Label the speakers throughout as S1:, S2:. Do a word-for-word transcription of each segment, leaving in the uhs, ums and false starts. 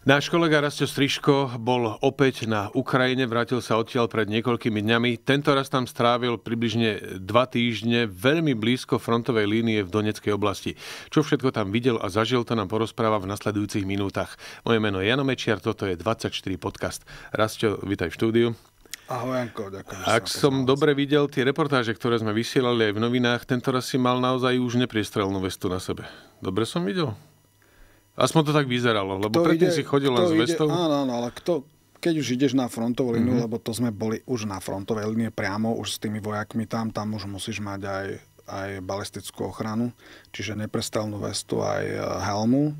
S1: Náš kolega Rastio Striško bol opäť na Ukrajine, vrátil sa odtiaľ pred niekoľkými dňami. Tento raz tam strávil približne dva týždne veľmi blízko frontovej línie v Donetskej oblasti. Čo všetko tam videl a zažil, to nám porozpráva v nasledujúcich minútach. Moje meno je Jano Mečiar, toto je dvadsaťštyri podcast. Rastio, vítaj v štúdiu.
S2: Ahoj, Janko, ďakujem.
S1: Ak som dobre videl tie reportáže, ktoré sme vysielali aj v novinách, tento raz si mal naozaj už nepriestrelnú vestu na sebe. Dobre som videl? Aspoň to tak vyzeralo, lebo kto predtým ide, si chodil len s vestou.
S2: Áno, áno, ale kto, keď už ideš na frontovú líniu, mm-hmm. lebo to sme boli už na frontovej línie priamo, už s tými vojakmi tam, tam už musíš mať aj, aj balistickú ochranu, čiže neprestrelnú vestu, aj helmu.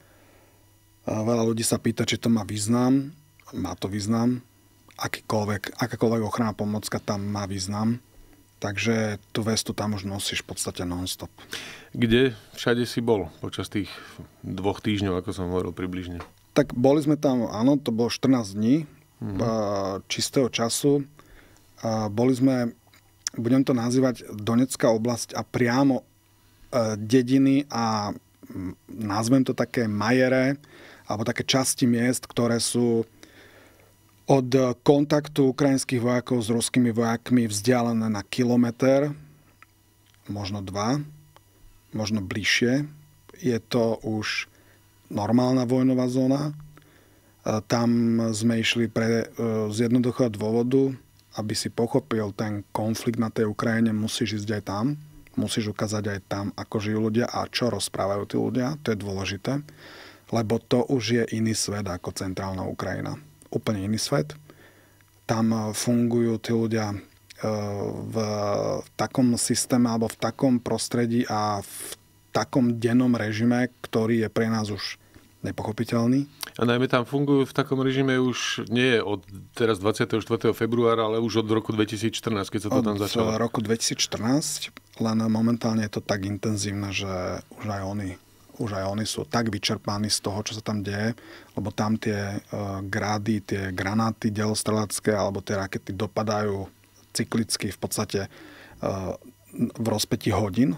S2: Veľa ľudí sa pýta, či to má význam. Má to význam. Akýkoľvek, akákoľvek ochranná pomôcka tam má význam. Takže tú vestu tam už nosíš v podstate non-stop.
S1: Kde všade si bol počas tých dvoch týždňov, ako som hovoril približne?
S2: Tak boli sme tam, áno, to bolo štrnásť dní mm-hmm. čistého času. Boli sme, budem to nazývať Donetská oblasť a priamo dediny a nazvem to také majere, alebo také časti miest, ktoré sú od kontaktu ukrajinských vojakov s ruskými vojakmi vzdialené na kilometr, možno dva, možno bližšie. Je to už normálna vojnová zóna. Tam sme išli pre, z jednoduchého dôvodu, aby si pochopil ten konflikt na tej Ukrajine, musíš ísť aj tam. Musíš ukázať aj tam, ako žijú ľudia a čo rozprávajú tí ľudia. To je dôležité, lebo to už je iný svet ako centrálna Ukrajina. Úplne iný svet. Tam fungujú tí ľudia v takom systéme alebo v takom prostredí a v takom dennom režime, ktorý je pre nás už nepochopiteľný.
S1: A najmä tam fungujú v takom režime už nie od teraz dvadsiateho štvrtého februára, ale už od roku dvetisícštrnásť, keď sa to tam začalo.
S2: Od roku dvetisícštrnásť, len momentálne je to tak intenzívne, že už aj oni už aj oni sú tak vyčerpaní z toho, čo sa tam deje, lebo tam tie uh, grády, tie granáty delostrelecké alebo tie rakety dopadajú cyklicky v podstate uh, v rozpätí hodín.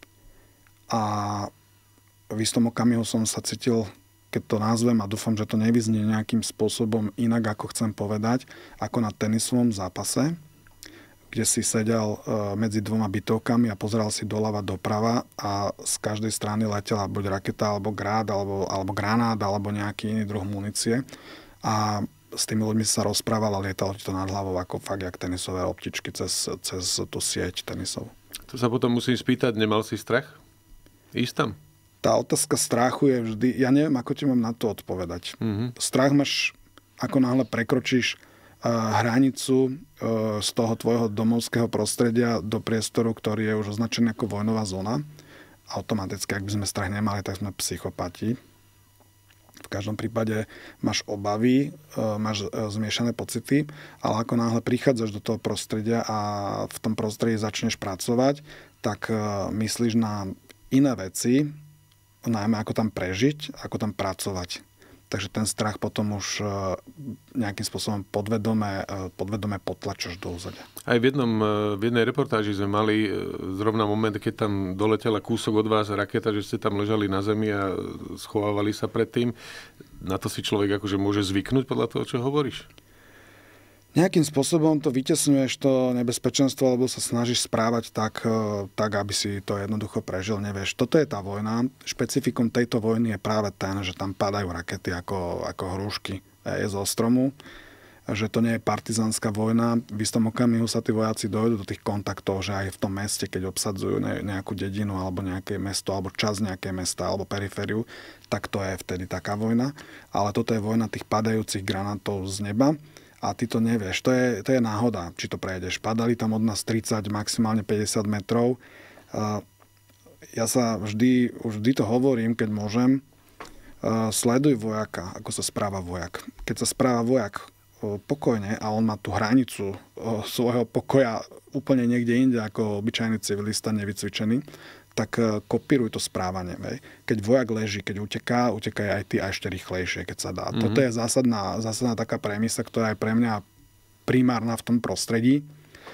S2: A v istom okamihu som sa cítil, keď to nazvem a dúfam, že to nevyznie nejakým spôsobom inak, ako chcem povedať, ako na tenisovom zápase, kde si sedel medzi dvoma bytovkami a pozeral si doľava doprava a z každej strany letela buď raketa, alebo grád, alebo, alebo granát, alebo nejaký iný druh munície. A s tými ľuďmi sa rozprával a lietalo ti to nad hlavou ako fakt jak tenisové loptičky cez, cez tú sieť tenisov.
S1: To sa potom musím spýtať, nemal si strach? Ísť tam?
S2: Tá otázka strachu je vždy, ja neviem, ako ti mám na to odpovedať. Mm-hmm. Strach máš, ako náhle prekročíš hranicu z toho tvojho domovského prostredia do priestoru, ktorý je už označený ako vojnová zóna. Automaticky, ak by sme strach nemali, tak sme psychopati. V každom prípade máš obavy, máš zmiešané pocity, ale ako náhle prichádzaš do toho prostredia a v tom prostredí začneš pracovať, tak myslíš na iné veci, najmä ako tam prežiť, ako tam pracovať. Takže ten strach potom už nejakým spôsobom podvedome, podvedome potlačaš do úzadia.
S1: Aj v, jednom, v jednej reportáži sme mali zrovna moment, keď tam doletela kúsok od vás raketa, že ste tam ležali na zemi a schovávali sa pred tým. Na to si človek akože môže zvyknúť podľa toho, čo hovoríš?
S2: Nejakým spôsobom to vytesňuješ to nebezpečenstvo, alebo sa snažíš správať tak, tak, aby si to jednoducho prežil. Nevieš, toto je tá vojna. Špecifikum tejto vojny je práve ten, že tam padajú rakety ako, ako hrušky je zo stromu. Že to nie je partizánska vojna. V istom okamihu sa tí vojaci dojdú do tých kontaktov, že aj v tom meste, keď obsadzujú nejakú dedinu, alebo nejaké mesto, alebo časť nejaké mesta, alebo perifériu, tak to je vtedy taká vojna. Ale toto je vojna tých padajúcich granátov z neba. A ty to nevieš. To je, to je náhoda, či to prejdeš. Padali tam od nás tridsať, maximálne päťdesiat metrov. Ja sa vždy, vždy to hovorím, keď môžem. Sleduj vojaka, ako sa správa vojak. Keď sa správa vojak pokojne a on má tú hranicu svojho pokoja úplne niekde inde ako obyčajný civilista nevycvičený, tak kopíruj to správanie. Vej. Keď vojak leží, keď uteká, utekaj aj ty a ešte rýchlejšie, keď sa dá. Mm-hmm. Toto je zásadná, zásadná taká premisa, ktorá je pre mňa primárna v tom prostredí.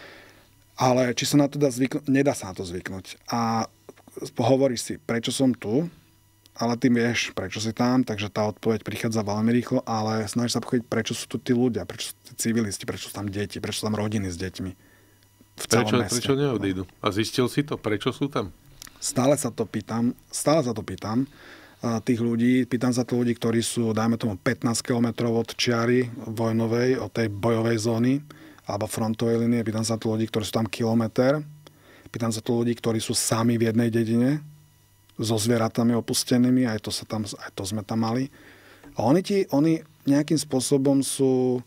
S2: Ale či sa na to dá zvyknúť? Nedá sa na to zvyknúť. A hovoríš si, prečo som tu? ale ty vieš, prečo si tam, takže tá odpoveď prichádza veľmi rýchlo, ale snažíš sa pochopiť, prečo sú tu tí ľudia, prečo sú tí civilisti, prečo sú tam deti, prečo sú tam rodiny s deťmi. V celom
S1: prečo,
S2: meste.
S1: Prečo neodídu? A zistil si to, prečo sú tam?
S2: Stále sa to pýtam, stále sa to pýtam tých ľudí, pýtam sa to ľudí, ktorí sú, dajme tomu, pätnásť kilometrov od čiary vojnovej, od tej bojovej zóny, alebo frontovej linie, pýtam sa to ľudí, ktorí sú tam kilometr, pýtam sa to ľudí, ktorí sú sami v jednej dedine, so zvieratami opustenými, aj to, sa tam, aj to sme tam mali. A oni, ti, oni nejakým spôsobom sú...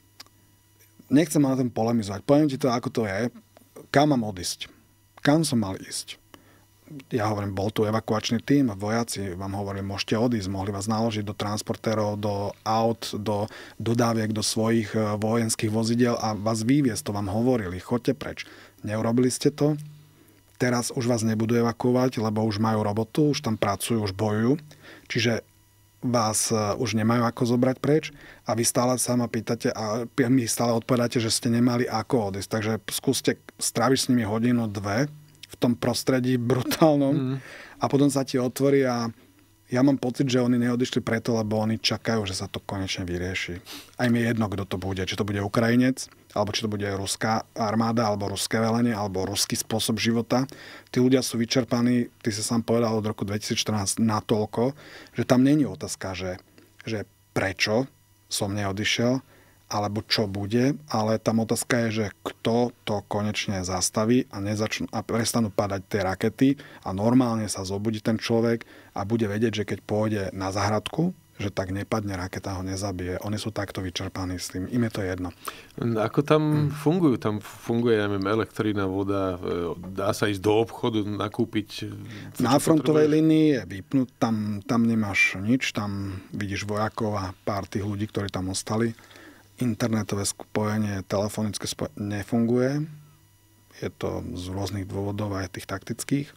S2: Nechcem na tom polemizovať. Poviem ti to, ako to je. Kam mám odísť? Kam som mal ísť? Ja hovorím, bol tu evakuačný tím, vojaci vám hovorili, môžete odísť, mohli vás naložiť do transportérov, do aut, do dodáviek, do svojich vojenských vozidel a vás vyviesť, to vám hovorili, choďte preč. Neurobili ste to? Teraz už vás nebudú evakuovať, lebo už majú robotu, už tam pracujú, už bojujú. Čiže vás už nemajú ako zobrať preč a vy stále sa ma pýtate a mi stále odpovedáte, že ste nemali ako odísť. Takže skúste stráviť s nimi hodinu, dve v tom prostredí brutálnom mm. a potom sa ti otvorí a ja mám pocit, že oni neodišli preto, lebo oni čakajú, že sa to konečne vyrieši. Aj mi je jedno, kto to bude. Či to bude Ukrajinec, alebo či to bude ruská armáda, alebo ruské velenie, alebo ruský spôsob života. Tí ľudia sú vyčerpaní, ty si sám povedal, od roku dvetisícštrnásť natoľko, že tam není otázka, že, že prečo som neodišiel, alebo čo bude, ale tam otázka je, že kto to konečne zastaví a, nezačnú, a prestanú padať tie rakety a normálne sa zobudí ten človek a bude vedieť, že keď pôjde na záhradku, že tak nepadne raketa, ho nezabije. Oni sú takto vyčerpaní s tým. Im je to jedno.
S1: Ako tam fungujú? Tam funguje, ja neviem, elektrina, voda, dá sa ísť do obchodu, nakúpiť?
S2: Na frontovej línii je vypnúť, tam, tam nemáš nič, tam vidíš vojakov a pár tých ľudí, ktorí tam ostali. Internetové spojenie, telefonické spojenie nefunguje. Je to z rôznych dôvodov, aj tých taktických. E,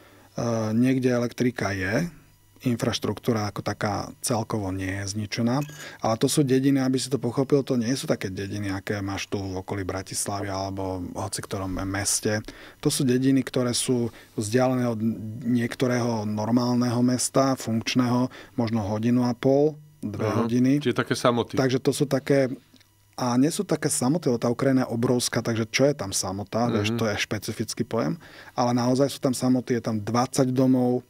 S2: niekde elektrika je, infraštruktúra ako taká celkovo nie je zničená, ale to sú dediny, aby si to pochopil, to nie sú také dediny, aké máš tu v okolí Bratislavy alebo v hoci ktorom meste. To sú dediny, ktoré sú vzdialené od niektorého normálneho mesta, funkčného, možno hodinu a pol, dve uh-huh. hodiny.
S1: Čiže také samoty. Takže
S2: to sú také... A nie sú také samoty, lebo tá Ukrajina je obrovská, takže čo je tam samota, mm-hmm. vieš, to je špecifický pojem, ale naozaj sú tam samoty, je tam dvadsať domov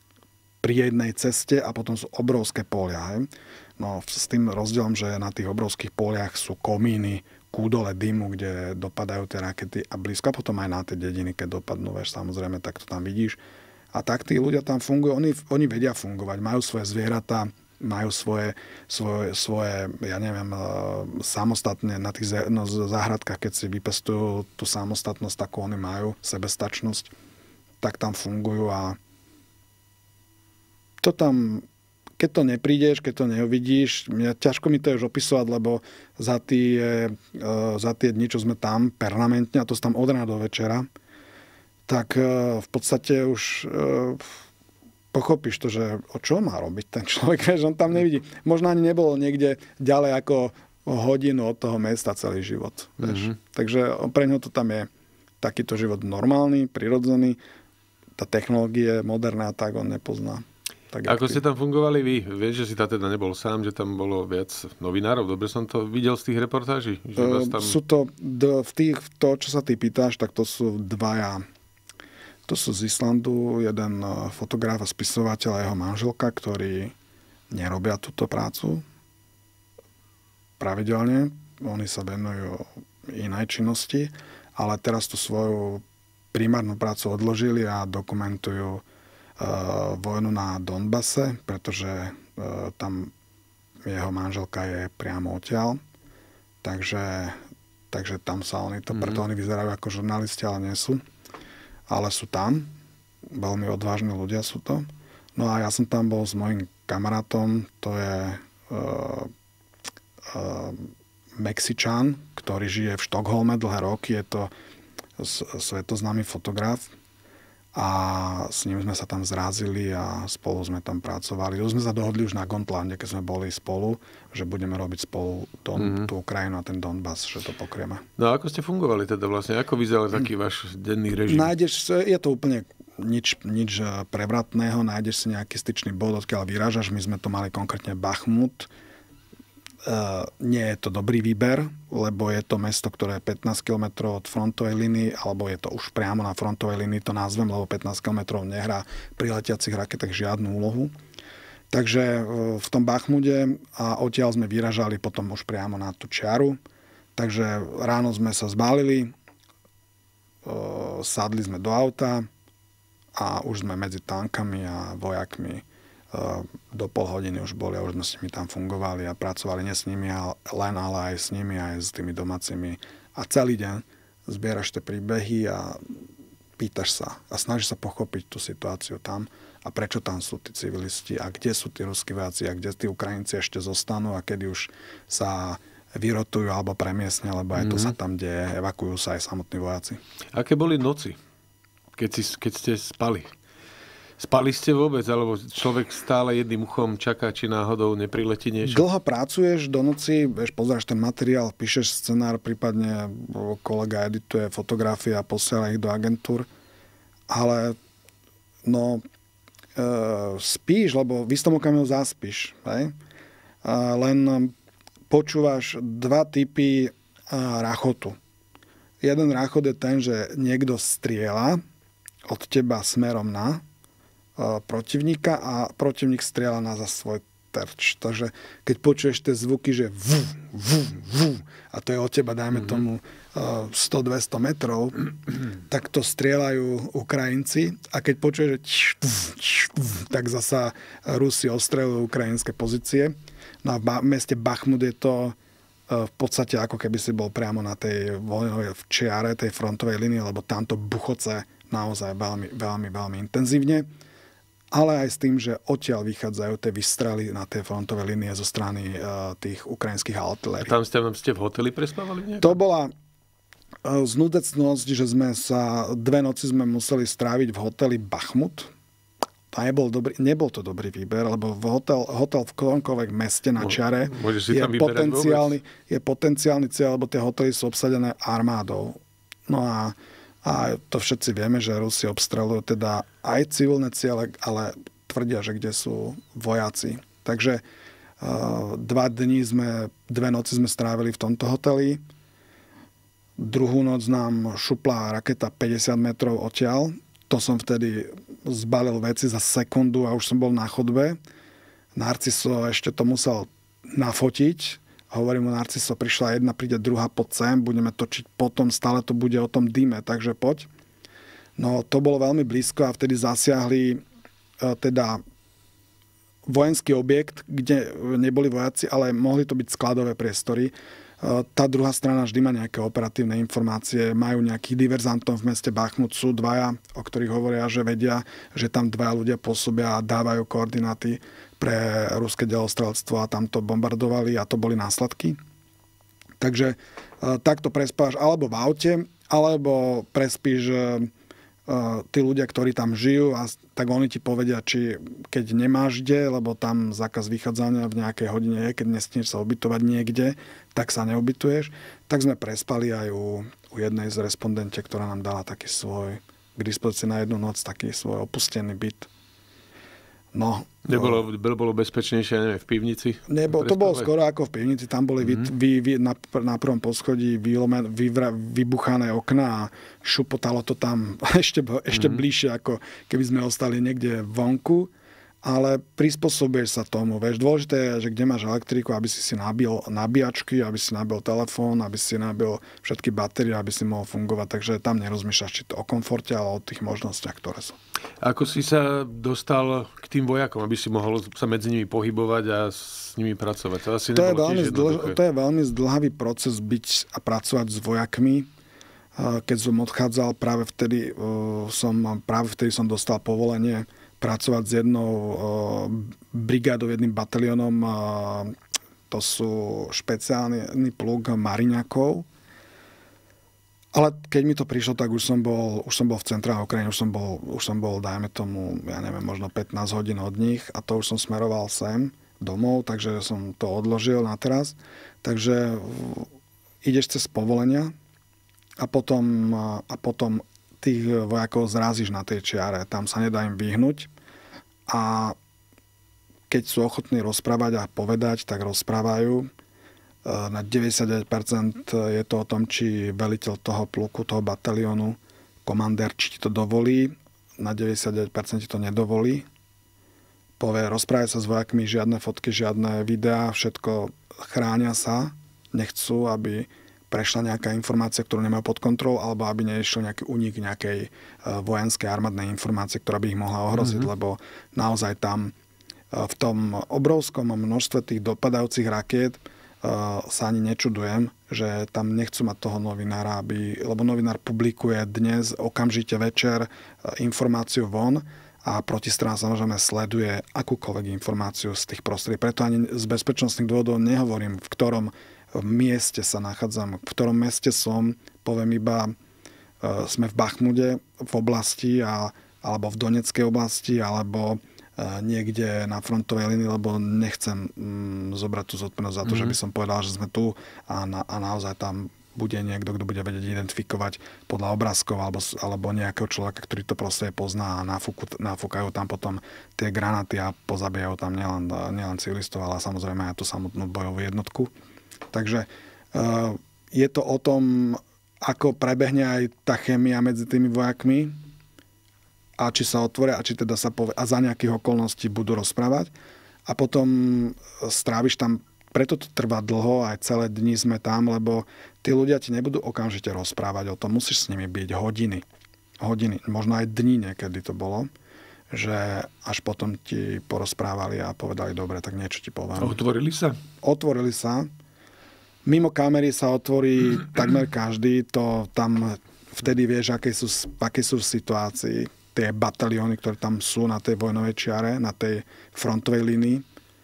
S2: pri jednej ceste a potom sú obrovské polia. Hej? No s tým rozdielom, že na tých obrovských poliach sú komíny, kúdole dymu, kde dopadajú tie rakety a blízko, a potom aj na tie dediny, keď dopadnú, vieš, samozrejme, tak to tam vidíš. A tak tí ľudia tam fungujú, oni, oni vedia fungovať, majú svoje zvieratá, majú svoje, svoje, svoje, ja neviem, samostatne na tých no, záhradkách, keď si vypestujú tú samostatnosť, takú oni majú, sebestačnosť, tak tam fungujú a to tam, keď to neprídeš, keď to neuvidíš, mňa, ťažko mi to už opisovať, lebo za tie, za tie dni, čo sme tam permanentne, a to tam od rána do večera, tak v podstate už pochopíš to, že o čo má robiť ten človek, že on tam nevidí. Možno ani nebolo niekde ďalej ako hodinu od toho mesta celý život. Mm-hmm. Takže pre ňo to tam je takýto život normálny, prirodzený. Tá technológie moderná, tak on nepozná. Tak
S1: ako ste tam fungovali vy? Vieš, že si tam teda nebol sám, že tam bolo viac novinárov? Dobre som to videl z tých reportáží? Že vás tam...
S2: Sú to, v tých, to, čo sa ty pýtaš, tak to sú dvaja. To sú z Islandu, jeden fotograf a spisovateľ a jeho manželka, ktorí nerobia túto prácu pravidelne. Oni sa venujú inej činnosti, ale teraz tú svoju primárnu prácu odložili a dokumentujú uh, vojnu na Donbase, pretože uh, tam jeho manželka je priamo odtiaľ. Takže, takže tam sa oni to, mm-hmm. preto oni vyzerajú ako žurnalisti, ale nie sú. Ale sú tam, veľmi odvážni ľudia sú to. No a ja som tam bol s mojím kamarátom, to je uh, uh, Mexičan, ktorý žije v Štokholme dlhé roky, je to svetoznámy fotograf a s ním sme sa tam zrazili a spolu sme tam pracovali. Už sme sa dohodli už na Gondlande, keď sme boli spolu, že budeme robiť spolu Don, mm-hmm. tú Ukrajinu a ten Donbas, že to pokrieme.
S1: No a ako ste fungovali teda vlastne? Ako vyzeral taký váš denný režim?
S2: Nájdeš, je to úplne nič, nič prevratného, nájdeš si nejaký styčný bod, odkiaľ vyrážaš. My sme to mali konkrétne Bachmut. Uh, nie je to dobrý výber, lebo je to mesto, ktoré je pätnásť kilometrov od frontovej línii, alebo je to už priamo na frontovej línii, to názvem, lebo pätnásť kilometrov nehrá pri letiacich raketách žiadnu úlohu. Takže uh, v tom Bachmude a odtiaľ sme vyražali potom už priamo na tú čiaru. Takže ráno sme sa zbalili, uh, sadli sme do auta a už sme medzi tankami a vojakmi do pol hodiny už boli a už sme s nimi tam fungovali a pracovali nie s nimi len, ale aj s nimi, aj s tými domácimi. A celý deň zbieraš tie príbehy a pýtaš sa a snažíš sa pochopiť tú situáciu tam a prečo tam sú tí civilisti a kde sú tí ruskí vojaci a kde tí Ukrajinci ešte zostanú a kedy už sa vyrotujú alebo premiestnia, lebo aj to mm-hmm. sa tam deje, evakuujú sa aj samotní vojaci.
S1: Aké boli noci, keď, si, keď ste spali? Spali ste vôbec, alebo človek stále jedným uchom čaká, či náhodou nepriletí niečo?
S2: Dlho pracuješ do noci, vieš, pozeráš ten materiál, píšeš scenár, prípadne kolega edituje fotografie a posiela ich do agentúr, ale no e, spíš, lebo v istom okamihu zaspíš, hej? A len počúvaš dva typy rachotu. Jeden rachot je ten, že niekto strieľa od teba smerom na protivníka a protivník strieľa na za svoj terč. Takže keď počuješ tie zvuky, že vú, vú, vú, a to je od teba, dajme tomu, sto dvesto metrov, tak to strieľajú Ukrajinci a keď počuješ, že tš, tš, tš, tak zasa Rusi ostreľujú ukrajinské pozície. No a v meste Bachmut je to v podstate ako keby si bol priamo na tej vojnovej čiare, tej frontovej línii, lebo tamto buchoce naozaj veľmi, veľmi, veľmi intenzívne. Ale aj s tým, že odtiaľ vychádzajú tie výstrely na tie frontové línie zo strany uh, tých ukrajinských artilérií.
S1: A tam ste, tam ste v hoteli prespávali nejak?
S2: To bola uh, znudecnosť, že sme sa dve noci sme museli stráviť v hoteli Bachmut. To nebol, dobrý, nebol to dobrý výber, lebo v hotel, hotel v ktoromkoľvek meste na čiare je potenciálny, je potenciálny cieľ, lebo tie hotely sú obsadené armádou. No a A to všetci vieme, že Rusi obstreľujú teda aj civilné ciele, ale tvrdia, že kde sú vojaci. Takže uh, dva dní sme, dve noci sme strávili v tomto hoteli. Druhú noc nám šupla raketa päťdesiat metrov odtiaľ. To som vtedy zbalil veci za sekundu a už som bol na chodbe. Narciso ešte to musel nafotiť. Hovorím mu, Narciso, prišla jedna, príde druhá, poď sem, budeme točiť potom, stále to bude o tom díme, takže poď. No to bolo veľmi blízko a vtedy zasiahli e, teda vojenský objekt, kde neboli vojaci, ale mohli to byť skladové priestory. E, tá druhá strana vždy má nejaké operatívne informácie, majú nejakých diverzantov v meste Bachmut, sú dvaja, o ktorých hovoria, že vedia, že tam dvaja ľudia pôsobia a dávajú koordináty pre ruské delostreľstvo a tam to bombardovali a to boli následky. Takže e, takto prespáš alebo v aute, alebo prespíš e, tí ľudia, ktorí tam žijú a tak oni ti povedia, či keď nemáš kde, lebo tam zákaz vychádzania v nejakej hodine je, keď nesmieš sa ubytovať niekde, tak sa neubytuješ. Tak sme prespali aj u, u jednej z respondente, ktorá nám dala taký svoj, k dispozícii na jednu noc, taký svoj opustený byt. No,
S1: Nebolo, bolo bezpečnejšie, neviem, v pivnici?
S2: Nebo, to bolo skoro ako v pivnici. Tam boli mm-hmm. vy, vy, na, na prvom poschodí vylomen, vyvra, vybuchané okná a šupotalo to tam ešte, ešte mm-hmm. bližšie, ako keby sme ostali niekde vonku. Ale prispôsobuješ sa tomu. Vieš, dôležité je, že kde máš elektriku, aby si si nabil nabíjačky, aby si nabil telefón, aby si nabil všetky batérie, aby si mohol fungovať. Takže tam nerozmýšľaš, či to o komforte, ale o tých možnostiach, ktoré sú.
S1: Ako si sa dostal k tým vojakom, aby si mohol sa medzi nimi pohybovať a s nimi pracovať? To, asi
S2: to, je, veľmi zdlh, to je veľmi zdlhavý proces byť a pracovať s vojakmi. Keď som odchádzal, práve vtedy som, práve vtedy som dostal povolenie pracovať s jednou brigádou, jedným bataliónom. To sú špeciálny pluk mariňakov. Ale keď mi to prišlo, tak už som bol, už som bol v centrálnej Ukrajine, už som bol, už som bol, dajme tomu, ja neviem, možno pätnásť hodín od nich a to už som smeroval sem domov, takže som to odložil na teraz. Takže ideš cez povolenia a potom, a potom tých vojakov zrazíš na tej čiare. Tam sa nedá im vyhnúť. A keď sú ochotní rozprávať a povedať, tak rozprávajú. Na deväťdesiatdeväť percent je to o tom, či veliteľ toho pluku, toho bataliónu, komandér, či ti to dovolí. Na deväťdesiatdeväť percent ti to nedovolí. Povie, rozprávajú sa s vojakmi, žiadne fotky, žiadne videá, všetko chránia sa. Nechcú, aby prešla nejaká informácia, ktorú nemajú pod kontrolou, alebo aby nešiel nejaký únik nejakej vojenskej armádnej informácie, ktorá by ich mohla ohroziť, mm-hmm. lebo naozaj tam v tom obrovskom množstve tých dopadajúcich rakiet sa ani nečudujem, že tam nechcú mať toho novinára, aby, lebo novinár publikuje dnes okamžite večer informáciu von a protistrana samozrejme sleduje akúkoľvek informáciu z tých prostriedí. Preto ani z bezpečnostných dôvodov nehovorím, v ktorom mieste sa nachádzam, v ktorom meste som, poviem iba, sme v Bachmude, v oblasti, a, alebo v Donetskej oblasti, alebo niekde na frontovej línii, lebo nechcem mm, zobrať tú zodpovednosť za to, mm-hmm. že by som povedal, že sme tu a, na, a naozaj tam bude niekto, kto bude vedieť identifikovať podľa obrázkov alebo, alebo nejakého človeka, ktorý to proste pozná a nafúku, nafúkajú tam potom tie granáty a pozabíjajú tam nielen, nielen civilistov, ale samozrejme aj tú samotnú bojovú jednotku. Takže uh, je to o tom, ako prebehne aj tá chémia medzi tými vojakmi a či sa otvoria a či teda sa povie, a za nejakých okolností budú rozprávať. A potom stráviš tam, preto to trvá dlho, aj celé dni sme tam, lebo tí ľudia ti nebudú okamžite rozprávať o tom. Musíš s nimi byť hodiny. Hodiny, možno aj dni niekedy to bolo, že až potom ti porozprávali a povedali, dobre, tak niečo ti poviem.
S1: Otvorili sa?
S2: Otvorili sa. Mimo kamery sa otvorí takmer každý, to tam vtedy vieš, aké sú, aké sú v situácii tie batalióny, ktoré tam sú na tej vojnovej čiare, na tej frontovej línii,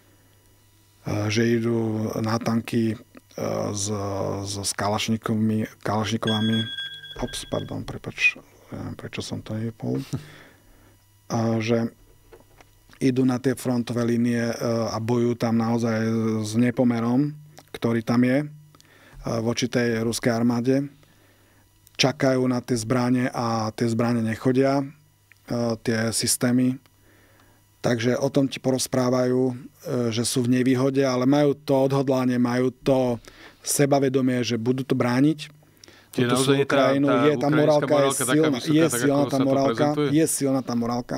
S2: že idú na tanky s, s kalašnikovými, kalašnikovami. Ops, pardon, prepač, prečo som to nevypol. Že idú na tie frontové línie a bojujú tam naozaj s nepomerom, ktorý tam je voči tej ruskej armáde. Čakajú na tie zbrane a tie zbrane nechodia, tie systémy. Takže o tom ti porozprávajú, že sú v nevýhode, ale majú to odhodlanie, majú to sebavedomie, že budú to brániť.
S1: Je naozaj tá, tá
S2: je tá morálka, morálka je silná, vysoká, je silná tá morálka, je silná tá morálka.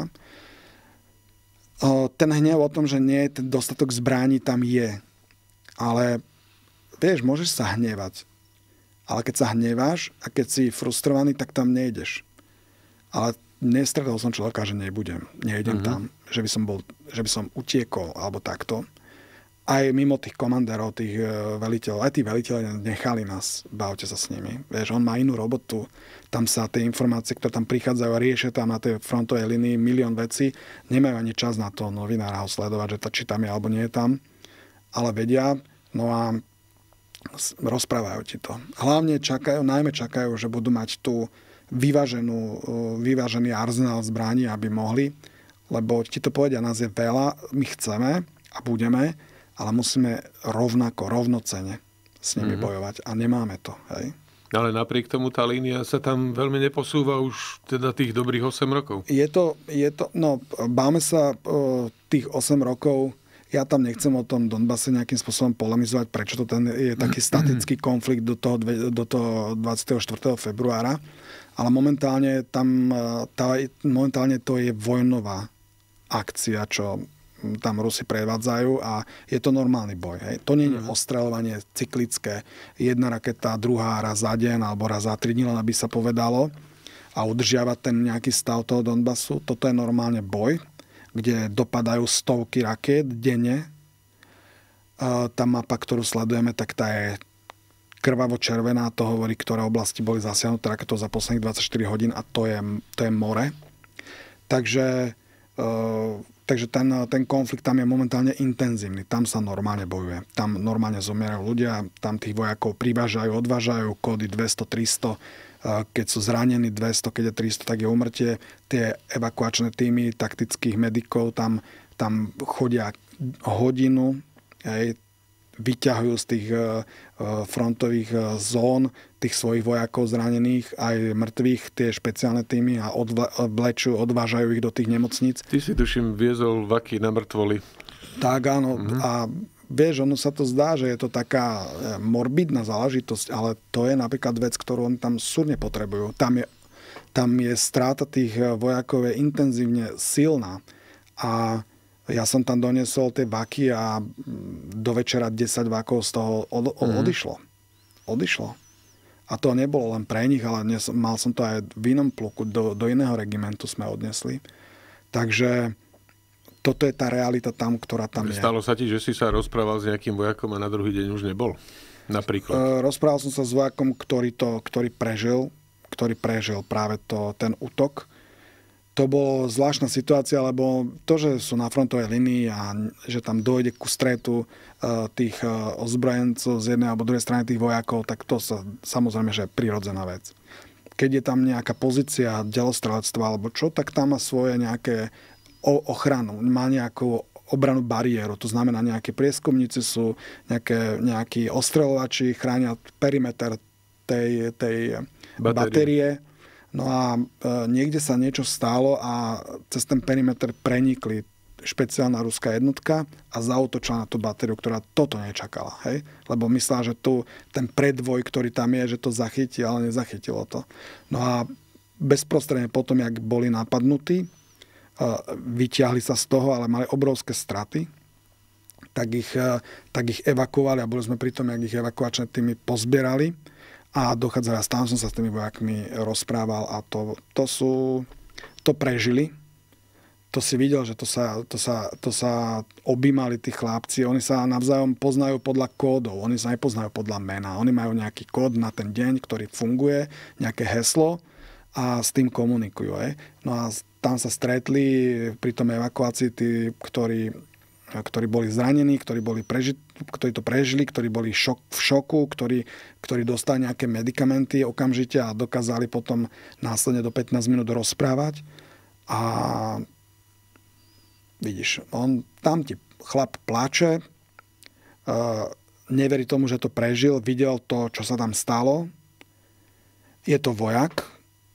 S2: Ten hnev o tom, že nie je ten dostatok zbraní, tam je. Ale vieš, môžeš sa hnevať. Ale keď sa hneváš a keď si frustrovaný, tak tam nejdeš. Ale nestretol som človeka, že nebudem. Nejdem uh-huh. tam, že by som bol, že by som utiekol, alebo takto. Aj mimo tých komandérov, tých veliteľov, aj tí veliteľi nechali nás, bavte sa s nimi. Vieš, on má inú robotu. Tam sa tie informácie, ktoré tam prichádzajú a riešia tam na tej frontovej linii milión vecí, nemajú ani čas na to novinára ho sledovať, že to, či tam je, alebo nie je tam. Ale vedia, no a rozprávajú ti to. Hlavne čakajú, najmä čakajú, že budú mať tú vyváženú, vyvážený arzenál zbraní, aby mohli, lebo ti to povedia, nás je veľa, my chceme a budeme, ale musíme rovnako, rovnocene s nimi mm-hmm. bojovať a nemáme to. Hej?
S1: Ale napriek tomu tá línia sa tam veľmi neposúva už teda tých dobrých osem rokov.
S2: Je to, je to no, báme sa o, tých osem rokov. Ja tam nechcem o tom Donbase nejakým spôsobom polemizovať, prečo to ten je taký statický konflikt do toho, do toho dvadsiateho štvrtého februára. Ale momentálne tam tá, momentálne to je vojnová akcia, čo tam Rusi prevádzajú a je to normálny boj. Hej. To nie je mm. ostreľovanie cyklické. Jedna raketa, druhá raz za deň alebo raz za tri dní, len aby sa povedalo a udržiavať ten nejaký stav toho Donbasu. Toto je normálne boj, kde dopadajú stovky raket denne. Tá mapa, ktorú sledujeme, tak tá je krvavo-červená, to hovorí, ktoré oblasti boli zasiahnuté raketou za posledných dvadsaťštyri hodín a to je, to je more. Takže, uh, takže ten, ten konflikt tam je momentálne intenzívny. Tam sa normálne bojuje. Tam normálne zomierajú ľudia, tam tých vojakov privážajú, odvážajú, kódy dvesto tristo. Uh, keď sú zranení dvesto, keď je tristo, tak je úmrtie. Tie evakuačné týmy taktických medikov tam, tam chodia hodinu, hej, vyťahujú z tých frontových zón tých svojich vojakov zranených, aj mŕtvych, tie špeciálne týmy a odvlečú, odvážajú ich do tých nemocníc.
S1: Ty si, tuším, viezol vaky na mŕtvoli.
S2: Tak, áno. Mm-hmm. A vieš, ono sa to zdá, že je to taká morbidná záležitosť, ale to je napríklad vec, ktorú oni tam súrne potrebujú. Tam je, tam je stráta tých vojakov je intenzívne silná. A ja som tam doniesol tie vaky a do večera desať vakov z toho od, od, odišlo. Odišlo. A to nebolo len pre nich, ale dnes, mal som to aj v inom pluku, do, do iného regimentu sme odnesli. Takže toto je tá realita tam, ktorá tam je.
S1: Stalo sa ti, že si sa rozprával s nejakým vojakom a na druhý deň už nebol? Napríklad.
S2: E, rozprával som sa s vojakom, ktorý, to, ktorý prežil, ktorý prežil práve to, ten útok. To bola zvláštna situácia, lebo to, že sú na frontovej linii a že tam dojde ku stretu tých ozbrojencov z jednej alebo druhej strany tých vojakov, tak to sa samozrejme, že je prirodzená vec. Keď je tam nejaká pozícia delostrelectva alebo čo, tak tam má svoje nejaké ochranu, má nejakú obranu bariéru. To znamená, nejaké prieskumníci sú, nejaké, nejakí ostreľovači chránia perimeter tej, tej batérie. batérie. No a e, niekde sa niečo stalo a cez ten perimeter prenikli špeciálna ruská jednotka a zaútočila na tú batériu, ktorá toto nečakala. Hej? Lebo myslela, že tu ten predvoj, ktorý tam je, že to zachytí, ale nezachytilo to. No a bezprostredne potom, jak boli napadnutí, e, vyťahli sa z toho, ale mali obrovské straty, tak ich, e, tak ich evakuovali a boli sme pri tom, jak ich evakuačné týmy pozbierali. A dochádzali, a tam som sa s tými vojakmi rozprával a to, to sú, to prežili. To si videl, že to sa, to sa, to sa objímali tí chlapci. Oni sa navzájom poznajú podľa kódov. Oni sa nepoznajú podľa mena. Oni majú nejaký kód na ten deň, ktorý funguje, nejaké heslo a s tým komunikujú. Je. No a tam sa stretli pri tom evakuácii tí, ktorí ktorí boli zranení, ktorí, boli preži- ktorí to prežili, ktorí boli šok, v šoku, ktorí, ktorí dostali nejaké medikamenty okamžite a dokázali potom následne do pätnásť minút rozprávať. A vidíš, on tam ti chlap plače, uh, neverí tomu, že to prežil, videl to, čo sa tam stalo. Je to vojak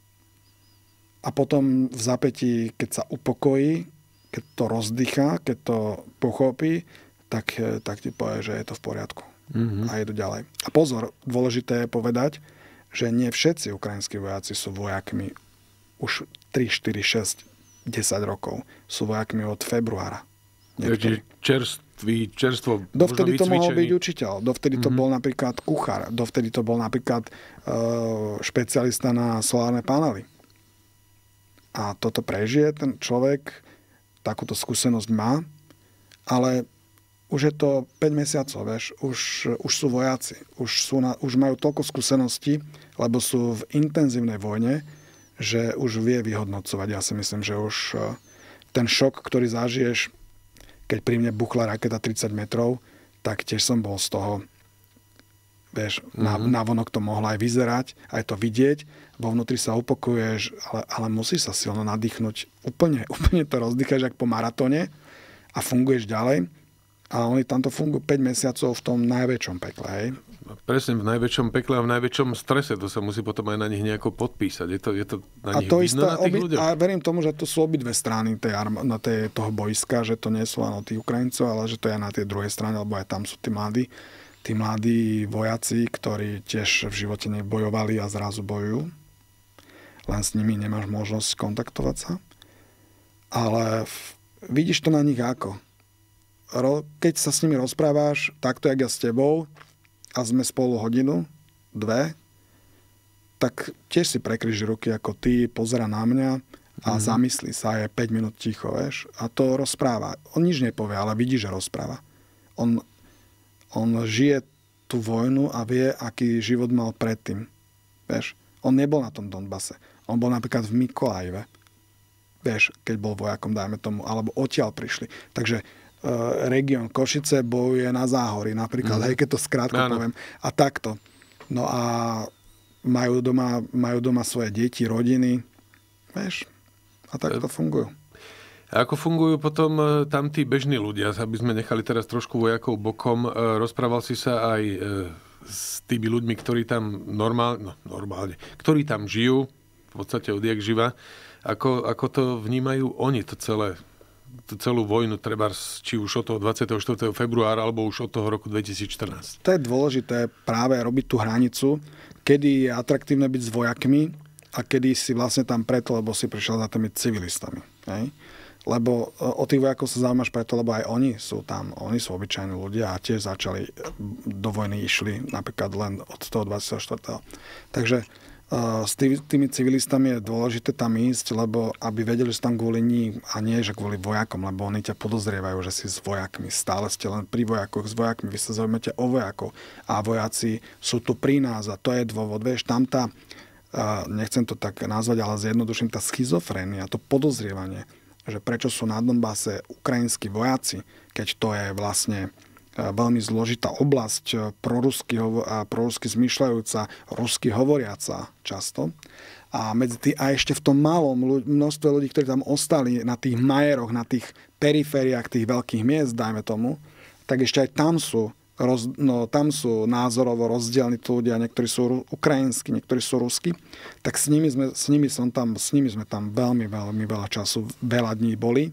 S2: a potom v zapätí, keď sa upokojí, keď to rozdýcha, keď to pochopí, tak, tak ti povie, že je to v poriadku. Mm-hmm. A idú ďalej. A pozor, dôležité je povedať, že nie všetci ukrajinskí vojaci sú vojakmi už tri, štyri, šesť, desať rokov. Sú vojakmi od februára.
S1: Takže čerstvý, čerstvo
S2: dovtedy to mohol byť učiteľ, dovtedy to mm-hmm. bol napríklad kuchár, dovtedy to bol napríklad uh, špecialista na solárne panely. A toto prežije ten človek, takúto skúsenosť má, ale už je to päť mesiacov, vieš, už, už sú vojaci, už, sú na, už majú toľko skúseností, lebo sú v intenzívnej vojne, že už vie vyhodnocovať. Ja si myslím, že už ten šok, ktorý zažiješ, keď pri mne buchla raketa tridsať metrov, tak tiež som bol z toho, vieš, mm-hmm. navonok to mohlo aj vyzerať, aj to vidieť, vo vnútri sa upokojuješ, ale, ale musíš sa silno nadýchnuť. Úplne, úplne to rozdýchaš, ako po maratóne a funguješ ďalej. A oni tamto fungujú päť mesiacov v tom najväčšom pekle, hej?
S1: Presne, v najväčšom pekle a v najväčšom strese. To sa musí potom aj na nich nejako podpísať. Je to, je to na
S2: a
S1: nich
S2: to
S1: vidno,
S2: istá,
S1: na tých
S2: obi,
S1: ľuďoch?
S2: A verím tomu, že to sú obidve strany tej arma, na tej, toho boiska, že to nie sú len od tých Ukrajincov, ale že to je na tej druhej strane, lebo aj tam sú tí mladí, tí mladí vojaci, ktorí tiež v živote nebojovali a zrazu bojujú. Len s nimi nemáš možnosť kontaktovať sa. Ale v, vidíš to na nich ako? Ro, keď sa s nimi rozpráváš, takto, jak ja s tebou, a sme spolu hodinu, dve, tak tiež si prekryž ruky ako ty, pozera na mňa a mm-hmm. zamyslí sa, je päť minút ticho, vieš, a to rozpráva. On nič nepovie, ale vidí, že rozpráva. On, on žije tú vojnu a vie, aký život mal predtým. Vieš, on nebol na tom Donbase. On bol napríklad v Mykolajive. Vieš, keď bol vojakom, dajme tomu, alebo odtiaľ prišli. Takže uh, región Košice bojuje na Záhorí, napríklad, mm. hej, keď to skrátko no, poviem. A takto. No a majú doma, majú doma svoje deti, rodiny. Vieš, a takto fungujú.
S1: A ako fungujú potom tam tí bežní ľudia, aby sme nechali teraz trošku vojakov bokom? Rozprával si sa aj s tými ľuďmi, ktorí tam normálne, no, normálne, ktorí tam žijú, v podstate odjak živa. Ako, ako to vnímajú oni, to celé, tú celú vojnu, treba či už od toho dvadsiateho štvrtého februára, alebo už od toho roku dvetisícštrnásť?
S2: To je dôležité práve robiť tú hranicu, kedy je atraktívne byť s vojakmi a kedy si vlastne tam preto, lebo si prišiel za tými civilistami. Hej? Lebo o tých vojakov sa zaujímaš preto, lebo aj oni sú tam, oni sú obyčajní ľudia a tiež začali, do vojny išli napríklad len od toho dvadsiateho štvrtého Takže uh, s tými, tými civilistami je dôležité tam ísť, lebo aby vedeli, že tam kvôli ní a nie, že kvôli vojakom, lebo oni ťa podozrievajú, že si s vojakmi. Stále ste len pri vojakoch s vojakmi, vy sa zaujímate o vojakov a vojaci sú tu pri nás a to je dôvod. Vieš, tam tá, uh, nechcem to tak nazvať, ale zjednoduším, tá schizofrénia, to podozrievanie, že prečo sú na Donbase ukrajinskí vojaci, keď to je vlastne veľmi zložitá oblasť, prorusky, prorusky zmyšľajúca, rusky hovoriaca často. A, medzi tý, a ešte v tom malom množstve ľudí, ktorí tam ostali na tých majeroch, na tých perifériách tých veľkých miest, dajme tomu, tak ešte aj tam sú, roz, no, tam sú názorovo rozdielni ľudia, niektorí sú ukrajinskí, niektorí sú ruskí, tak s nimi, sme, s, nimi som tam, s nimi sme tam veľmi, veľmi veľa času, veľa dní boli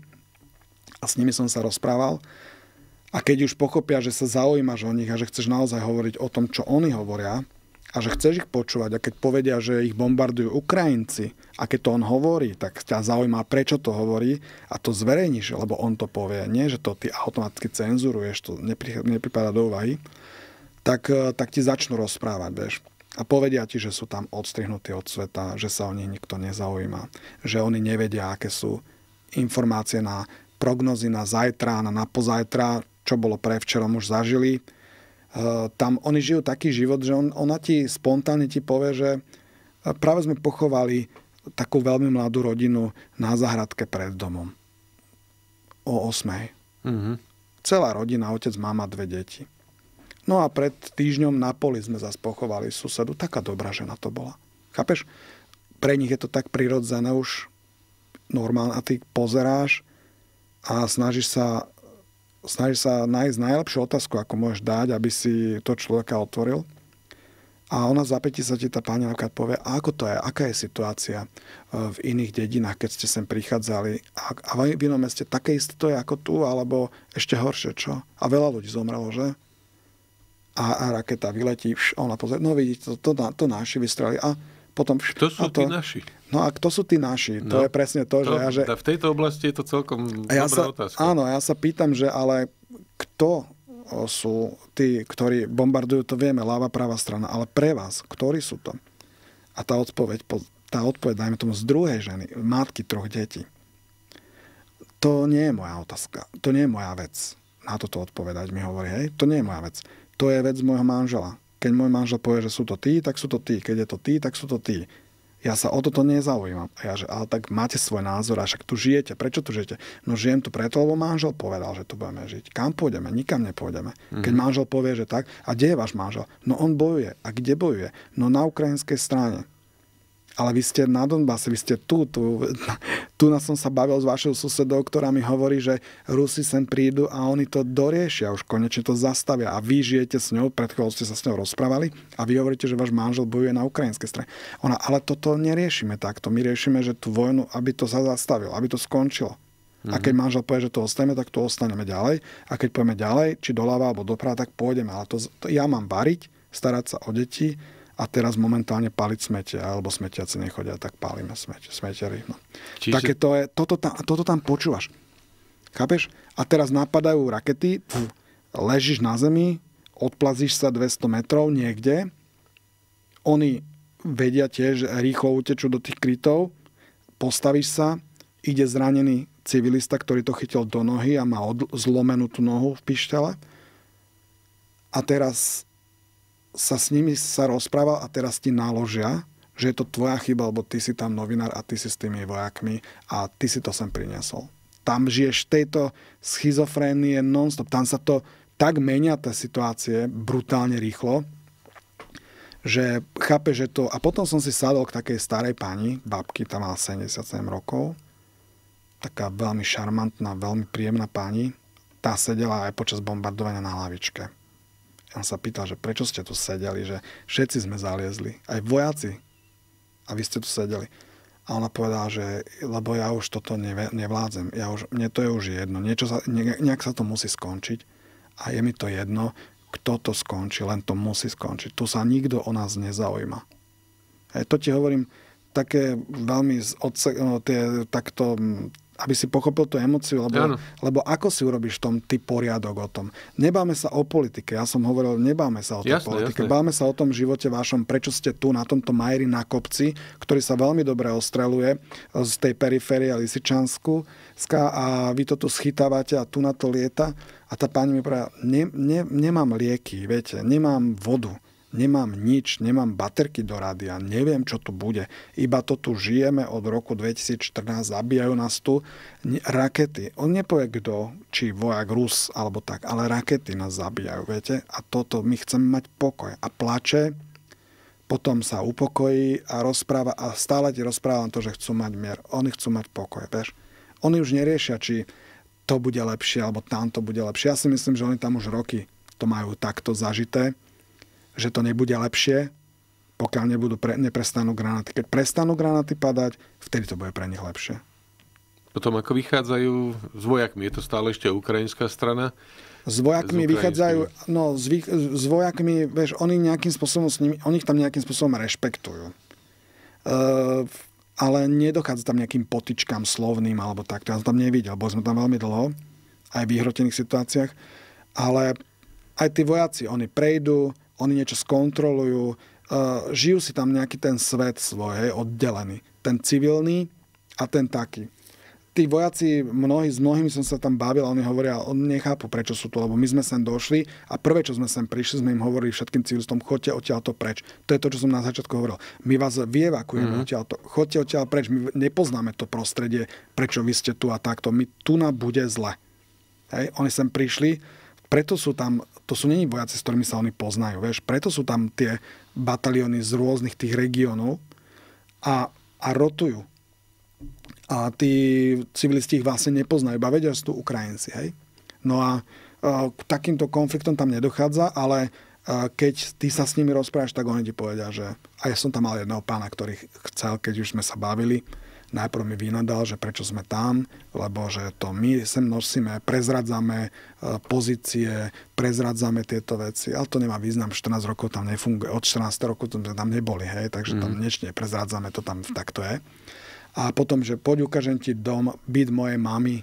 S2: a s nimi som sa rozprával. A keď už pochopia, že sa zaujímaš o nich a že chceš naozaj hovoriť o tom, čo oni hovoria a že chceš ich počúvať a keď povedia, že ich bombardujú Ukrajinci a keď to on hovorí, tak ťa zaujíma, prečo to hovorí a to zverejníš, lebo on to povie. Nie, že to ty automaticky cenzuruješ, to nepripadá do úvahy, tak, tak ti začnú rozprávať, vieš. A povedia ti, že sú tam odstrihnutí od sveta, že sa o nich nikto nezaujíma, že oni nevedia, aké sú informácie na prognozy na zajtra, na napozajtra, čo bolo prevčerom už zažili. Uh, tam oni žijú taký život, že on, ona ti spontánne ti povie, že práve sme pochovali takú veľmi mladú rodinu na záhradke pred domom. O osmej. Mm-hmm. Celá rodina, otec, mama, dve deti. No a pred týždňom na poli sme zase pochovali susedu. Taká dobrá žena to bola. Chápeš? Pre nich je to tak prirodzené už normálne. A ty pozeráš a snažíš sa snažíš sa nájsť najlepšiu otázku, ako môžeš dať, aby si to človeka otvoril. A ona za päti sa ti tá pani napríklad povie, a ako to je, aká je situácia v iných dedinách, keď ste sem prichádzali. A, a v inom meste také isté to je ako tu, alebo ešte horšie, čo? A veľa ľudí zomrelo, že? A, a raketa vyletí, vš, ona pozrie, no vidíte, to, to, to naši vystrelili. A potom... Vš,
S1: kto sú
S2: to,
S1: tí naši?
S2: No a kto sú tí naši?
S1: No,
S2: to je presne to,
S1: to
S2: že... Ja, že
S1: v tejto oblasti je to celkom
S2: ja
S1: dobrá
S2: sa,
S1: otázka.
S2: Áno, ja sa pýtam, že ale kto sú tí, ktorí bombardujú, to vieme, ľava, pravá strana, ale pre vás, ktorí sú to? A tá odpoveď, tá odpoveď, dajme tomu, z druhej ženy, matky troch detí, to nie je moja otázka, to nie je moja vec na toto odpovedať, mi hovorí, hej, to nie je moja vec, to je vec môjho manžela. Keď môj manžel povie, že sú to tí, tak sú to tí, keď je to tí, tak sú to tí. Ja sa o toto nezaujímam. A ja, že, ale tak máte svoj názor, a však tu žijete. Prečo tu žijete? No žijem tu preto, lebo manžel povedal, že tu budeme žiť. Kam pôjdeme? Nikam nepôjdeme. Mm-hmm. Keď manžel povie, že tak, a kde je váš manžel? No on bojuje. A kde bojuje? No na ukrajinskej strane. Ale vy ste na Donbase, vy ste tu, tu, tu na som sa bavil s vašou susedou, ktorá mi hovorí, že Rusi sem prídu a oni to doriešia, už konečne to zastavia a vy žijete s ňou, pred chvíľou ste sa s ňou rozprávali a vy hovoríte, že váš manžel bojuje na ukrajinskej strane. Ona, ale toto neriešime takto, my riešime, že tú vojnu, aby to sa zastavilo, aby to skončilo. Mm-hmm. A keď manžel povie, že to ostaneme, tak to ostaneme ďalej a keď pôjdeme ďalej, či doľava alebo doprava, tak pôjdeme, ale to, to ja mám variť, starať sa o deti. A teraz momentálne paliť smete, alebo smetiaci nechodia, tak pálime smete, smetery. No. Čiže... Také to je, toto tam, toto tam počúvaš. Chápeš? A teraz napadajú rakety, pf, ležíš na zemi, odplazíš sa dvesto metrov niekde, oni vedia tiež, rýchlo utečú do tých krytov, postavíš sa, ide zranený civilista, ktorý to chytil do nohy a má od, zlomenú tú nohu v pištele. A teraz sa s nimi sa rozprával a teraz ti naložia, že je to tvoja chyba, lebo ty si tam novinár a ty si s tými vojakmi a ty si to sem priniesol. Tam žiješ tejto schizofrénie non-stop. Tam sa to tak menia, tá situácie, brutálne rýchlo, že chápe, že to... A potom som si sadol k takej starej pani, babky, tam mala sedemdesiatsedem rokov taká veľmi šarmantná, veľmi príjemná pani, tá sedela aj počas bombardovania na lavičke. On sa pýtal, že prečo ste tu sedeli, že všetci sme zaliezli, aj vojaci, a vy ste tu sedeli. A ona povedala, že lebo ja už toto nevládzem, ja už, mne to je už jedno, niečo sa, ne, nejak sa to musí skončiť a je mi to jedno, kto to skončí, len to musí skončiť. Tu sa nikto o nás nezaujíma. Hej, to ti hovorím také veľmi odse, no, tie, takto, aby si pochopil tú emóciu, lebo, lebo ako si urobíš v tom ty poriadok o tom. Nebáme sa o politike, ja som hovoril, nebáme sa o tej jasné, politike, jasné. Báme sa o tom živote vašom, prečo ste tu na tomto majeri na kopci, ktorý sa veľmi dobre ostreluje z tej periférie Lisičansku a vy to tu schytávate a tu na to lieta a tá pani mi povedala, ne, ne, nemám lieky, viete, nemám vodu, nemám nič, nemám baterky do rádia, neviem, čo tu bude. Iba to tu žijeme od roku dvetisícštrnásť, zabíjajú nás tu rakety. On nepovie kto, či vojak Rus, alebo tak, ale rakety nás zabíjajú, viete? A toto, my chceme mať pokoj. A plače, potom sa upokojí a rozpráva, a stále ti rozprávam to, že chcú mať mier. Oni chcú mať pokoj, vieš? Oni už neriešia, či to bude lepšie, alebo tam to bude lepšie. Ja si myslím, že oni tam už roky to majú takto zažité, že to nebude lepšie, pokiaľ nebudú pre, neprestanú granáty. Keď prestanú granáty padať, vtedy to bude pre nich lepšie.
S1: Potom ako vychádzajú s vojakmi? Je to stále ešte ukrajinská strana?
S2: S vojakmi vychádzajú, no s, vý, s vojakmi, vieš, oni nejakým spôsobom s nimi, oni ich tam nejakým spôsobom rešpektujú. Uh, ale nedochádza tam nejakým potičkám slovným alebo takto. Ja som tam nevidel, boli sme tam veľmi dlho, aj v vyhrotených situáciách, ale aj tí vojaci, oni prejdú, oni niečo skontrolujú, uh, žijú si tam nejaký ten svet svoj, hej, oddelený. Ten civilný a ten taký. Tí vojaci, mnohí, s mnohými som sa tam bavil, oni hovoria, oni nechápu, prečo sú tu, lebo my sme sem došli a prvé, čo sme sem prišli, sme im hovorili všetkým civilistom, choďte odtiaľto preč. To je to, čo som na začiatku hovoril. My vás vyevakujeme mm-hmm. odtiaľto. Choďte odtiaľ preč. My nepoznáme to prostredie, prečo vy ste tu a takto. My tu nám bude zle. Hej? Oni sem prišli, preto sú tam, to sú není vojaci, s ktorými sa oni poznajú, vieš, preto sú tam tie batalióny z rôznych tých regiónov a, a rotujú. A tí civilisti ich vlastne nepoznajú, iba vedia, že sú tu Ukrajinci, hej. No a, a k takýmto konfliktom tam nedochádza, ale a, keď ty sa s nimi rozprávaš, tak oni ti povedia, že a ja som tam mal jedného pána, ktorý chcel, keď už sme sa bavili, najprv mi vynadal, že prečo sme tam, lebo že to my sem nosíme, prezradzame pozície, prezradzame tieto veci. Ale to nemá význam, štrnásť rokov tam nefunguje. Od štrnásť rokov tam neboli, hej, takže tam nič neprezradzame, to tam takto je. A potom, že poď ukážem ti dom, byt mojej mamy,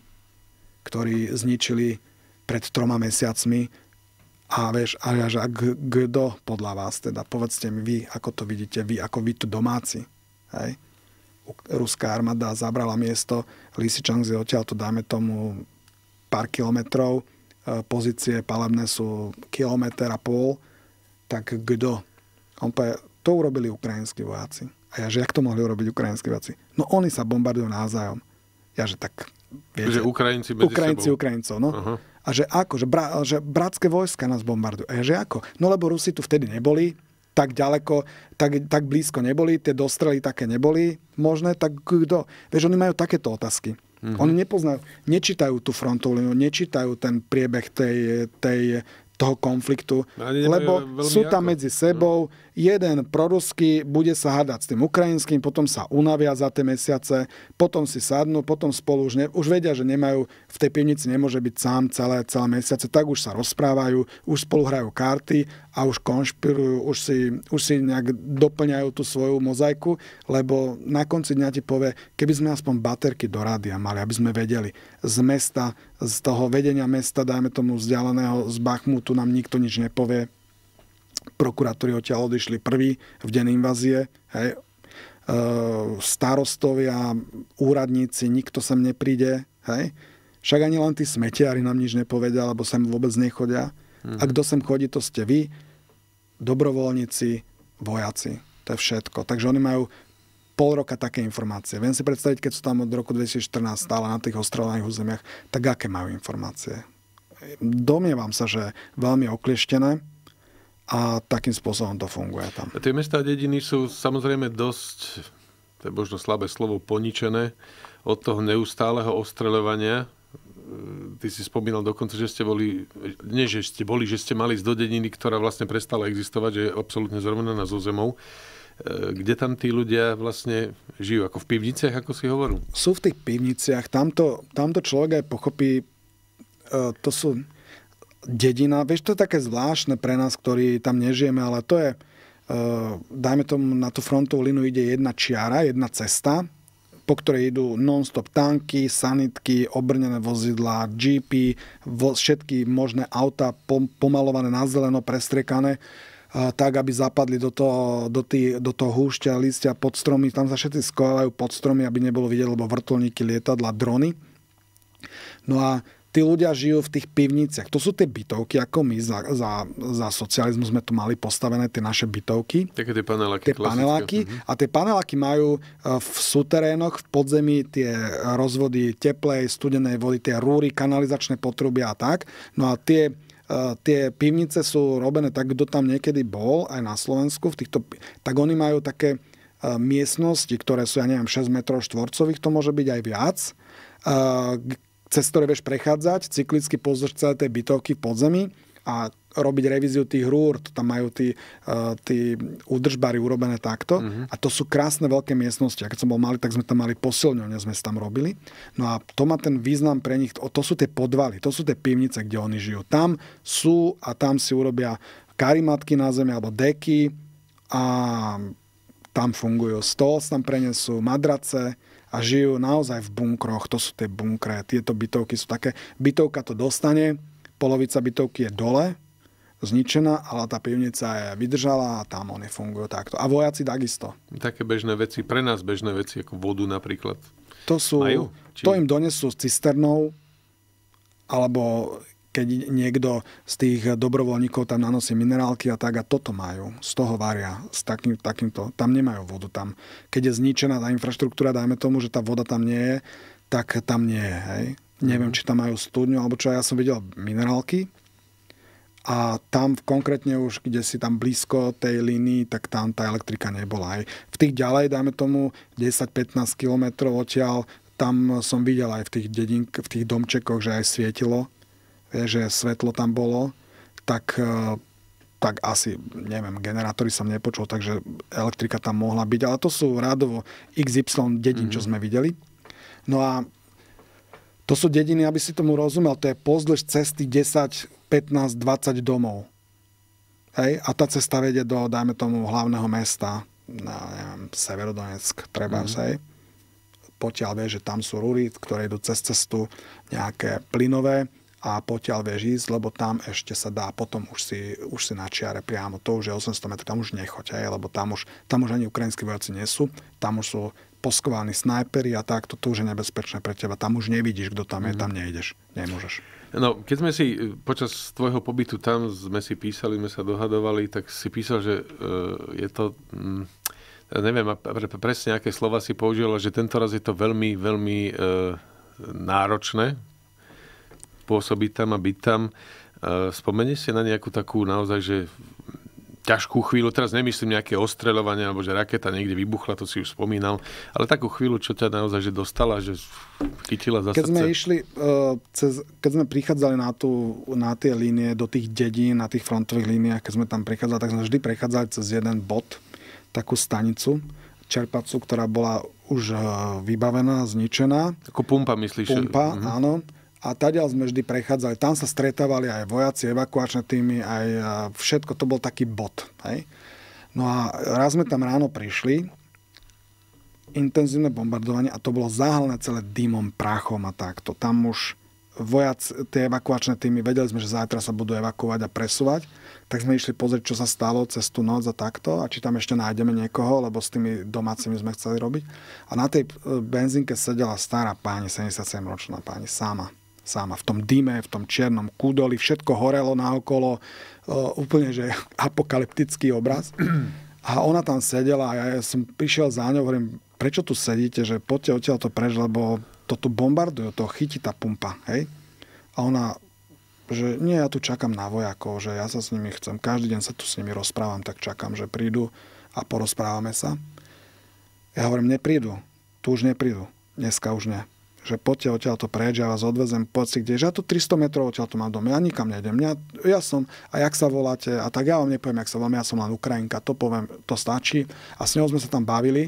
S2: ktorý zničili pred troma mesiacmi. A vieš, a ja, že kto podľa vás teda, povedzte mi vy, ako to vidíte, vy, ako vy tu domáci, hej. Ruská armáda zabrala miesto, Lysychansk je odtiaľto, dajme tomu, pár kilometrov, pozície palebné sú kilometr a pol, tak kto? On povie, to urobili ukrajinskí vojaci. A ja, že jak to mohli urobiť ukrajinskí vojaci? No oni sa bombardujú navzájom. Ja, že tak, viete.
S1: Že Ukrajinci medzi
S2: Ukrajinci
S1: sebou.
S2: Ukrajincov, no. Uh-huh. A že ako? Že, bra, že bratské vojska nás bombardujú. A ja, že ako? No lebo Rusi tu vtedy neboli, tak ďaleko, tak, tak blízko neboli, tie dostrely také neboli možné, tak kto? Vieš, oni majú takéto otázky. Mm-hmm. Oni nepoznajú, nečítajú tú frontovú líniu, nečítajú ten priebeh tej, tej, toho konfliktu, lebo sú tam ako medzi sebou. No. Jeden proruský bude sa hádať s tým ukrajinským, potom sa unavia za tie mesiace, potom si sadnú, potom spolu už, ne, už vedia, že nemajú, v tej pivnici nemôže byť sám celé, celé mesiace, tak už sa rozprávajú, už spolu hrajú karty a už konšpirujú, už si, už si nejak doplňajú tú svoju mozaiku, lebo na konci dňa ti povie, keby sme aspoň baterky do rádia mali, aby sme vedeli z mesta, z toho vedenia mesta, dajme tomu vzdialeného z Bachmutu, nám nikto nič nepovie. Prokuratúry odtiaľ odišli prví v deň invázie. Hej. E, starostovia, úradníci, nikto sem nepríde. Hej. Však ani len tí smetiari nám nič nepovedia, lebo sem vôbec nechodia. Mm. A kto sem chodí, to ste vy, dobrovoľníci, vojaci. To je všetko. Takže oni majú pol roka také informácie. Viem si predstaviť, keď sú tam od roku dvetisícštrnásť stále na tých ostrelovaných územiach, tak aké majú informácie. Domnievam sa, že veľmi oklieštené a takým spôsobom to funguje tam.
S1: Tie mestá a dediny sú samozrejme dosť to je možno slabé slovo, poničené od toho neustáleho ostreľovania. Ty si spomínal dokonca, že ste boli, nie že ste boli, že ste mali ísť do dediny, ktorá vlastne prestala existovať, že je absolútne zrovnaná so zemou. Kde tam tí ľudia vlastne žijú? Ako v pivniciach, ako si hovoril?
S2: Sú v tých pivniciach. Tamto, tamto človek aj pochopí, to sú dedina. Vieš, to je také zvláštne pre nás, ktorí tam nežijeme, ale to je, dajme tomu, na tú frontovú línu ide jedna čiara, jedna cesta, po ktorej idú non-stop tanky, sanitky, obrnené vozidlá, jeepy, všetky možné auta pomalované na zeleno, prestriekané, tak, aby zapadli do toho, do tý, do toho húšťa, lístia pod stromy. Tam sa všetci skovávajú pod stromy, aby nebolo vidieť, lebo vrtuľníky, lietadla, drony. No a tí ľudia žijú v tých pivniciach. To sú tie bytovky, ako my za, za, za socializmu sme tu mali postavené tie naše bytovky.
S1: Také tie paneláky.
S2: Tie paneláky. Uh-huh. A tie paneláky majú v suterénoch, v podzemí tie rozvody teplej, studenej vody, tie rúry, kanalizačné potrubia a tak. No a tie, tie pivnice sú robené tak, kto tam niekedy bol, aj na Slovensku, v týchto, tak oni majú také miestnosti, ktoré sú, ja neviem, šesť metrov štvorcových, to môže byť aj viac, cez ktoré vieš prechádzať, cyklicky pozdĺž celé tej bytovky v podzemí a robiť revíziu tých rúr. To tam majú tí, uh, tí údržbári urobené takto. Uh-huh. A to sú krásne veľké miestnosti. A keď som bol malý, tak sme tam mali posilňovne, sme si tam robili. No a to má ten význam pre nich. To sú tie podvaly, to sú tie pivnice, kde oni žijú. Tam sú a tam si urobia karimatky na zemi alebo deky a tam fungujú. Stôl tam prenesú, madrace, a žijú naozaj v bunkroch. To sú tie bunkre. Tieto bytovky sú také. Bytovka to dostane, polovica bytovky je dole, zničená, ale tá pivnica je vydržala a tam oni fungujú takto. A vojaci takisto.
S1: Také bežné veci, pre nás bežné veci, ako vodu napríklad.
S2: To sú, Majú? Či... to im donesú s cisternou, alebo keď niekto z tých dobrovoľníkov tam nanosí minerálky a tak, a toto majú. Z toho varia. S takým, takýmto. Tam nemajú vodu. Tam, keď je zničená tá infraštruktúra, dajme tomu, že tá voda tam nie je, tak tam nie je. Hej. Neviem, či tam majú studňu, alebo čo. Ja som videl minerálky a tam konkrétne už, kde si tam blízko tej línii, tak tam tá elektrika nebola. Hej. V tých ďalej, dajme tomu, desať pätnásť kilometrov odtiaľ, tam som videl aj v tých dedink, v tých domčekoch, že aj svietilo, že svetlo tam bolo, tak, tak asi, neviem, generátory som nepočul, takže elektrika tam mohla byť, ale to sú rádovo iks ypsilon dedín, mm-hmm. čo sme videli. No a to sú dediny, aby si tomu rozumel, to je pozdĺž cesty desať, pätnásť, dvadsať domov. Hej? A tá cesta vedie do, dajme tomu, hlavného mesta, na, neviem, Severodonetsk, treba mm-hmm. hej. Potiaľ vieš, že tam sú rúry, ktoré idú cez cestu, nejaké plynové, a potiaľ vieš ísť, lebo tam ešte sa dá, potom už si, už si na čiare priamo, to už je osemsto metrov, tam už nechoď, hej, lebo tam už, tam už ani ukrajinskí vojaci nie sú, tam už sú poskovaní snajperi a tak, to už je nebezpečné pre teba, tam už nevidíš, kto tam je, tam nejdeš, nemôžeš.
S1: No, keď sme si počas tvojho pobytu tam sme si písali, sme sa dohadovali, tak si písal, že uh, je to... Mm, neviem, presne aké slova si použil, že tento raz je to veľmi, veľmi uh, náročné pôsobiť tam a byť tam. Spomenieš si na nejakú takú naozaj, že ťažkú chvíľu, teraz nemyslím nejaké ostreľovanie, alebo že raketa niekde vybuchla, to si už spomínal, ale takú chvíľu, čo ťa naozaj že dostala, že chytila za
S2: keď
S1: srdce.
S2: Sme išli, cez, keď sme prichádzali na, tú, na tie línie, do tých dedín, na tých frontových líniách, keď sme tam prichádzali, tak sme vždy prechádzali cez jeden bod, takú stanicu, čerpacu, ktorá bola už vybavená, zničená.
S1: Ako pumpa, myslíš?
S2: Pumpa, uh-huh. áno. A tadiaľ sme vždy prechádzali. Tam sa stretávali aj vojaci, evakuačné týmy, aj všetko. To bol taký bod. Hej? No a raz sme tam ráno prišli, intenzívne bombardovanie a to bolo zahalené celé dymom, prachom a takto. Tam už vojaci, tie evakuačné týmy, vedeli sme, že zajtra sa budú evakuovať a presúvať, tak sme išli pozrieť, čo sa stalo cez tú noc a takto a či tam ešte nájdeme niekoho, lebo s tými domácimi sme chceli robiť. A na tej benzínke sedela stará pani, sedemdesiatsedemročná pani, sama. Sama v tom dyme, v tom čiernom kúdoli, všetko horelo naokolo, uh, úplne, že apokalyptický obraz. A ona tam sedela a ja som prišiel za ňou, hovorím, prečo tu sedíte, že poďte odtiaľ to preč, lebo to tu bombardujú, to chytí tá pumpa, hej? A ona, že nie, ja tu čakám na vojakov, že ja sa s nimi chcem, každý deň sa tu s nimi rozprávam, tak čakám, že prídu a porozprávame sa. Ja hovorím, neprídu. Tu už neprídu. Dneska už nie. Že poďte odtiaľ to preč, ja vás odvezem, poď si kde, že ja tu tristo metrov odtiaľ to mám dom, ja nikam nejdem, ja, ja som, a jak sa voláte, a tak ja vám nepoviem, jak sa volám, ja som len Ukrajinka, to poviem, to stačí. A s ňou sme sa tam bavili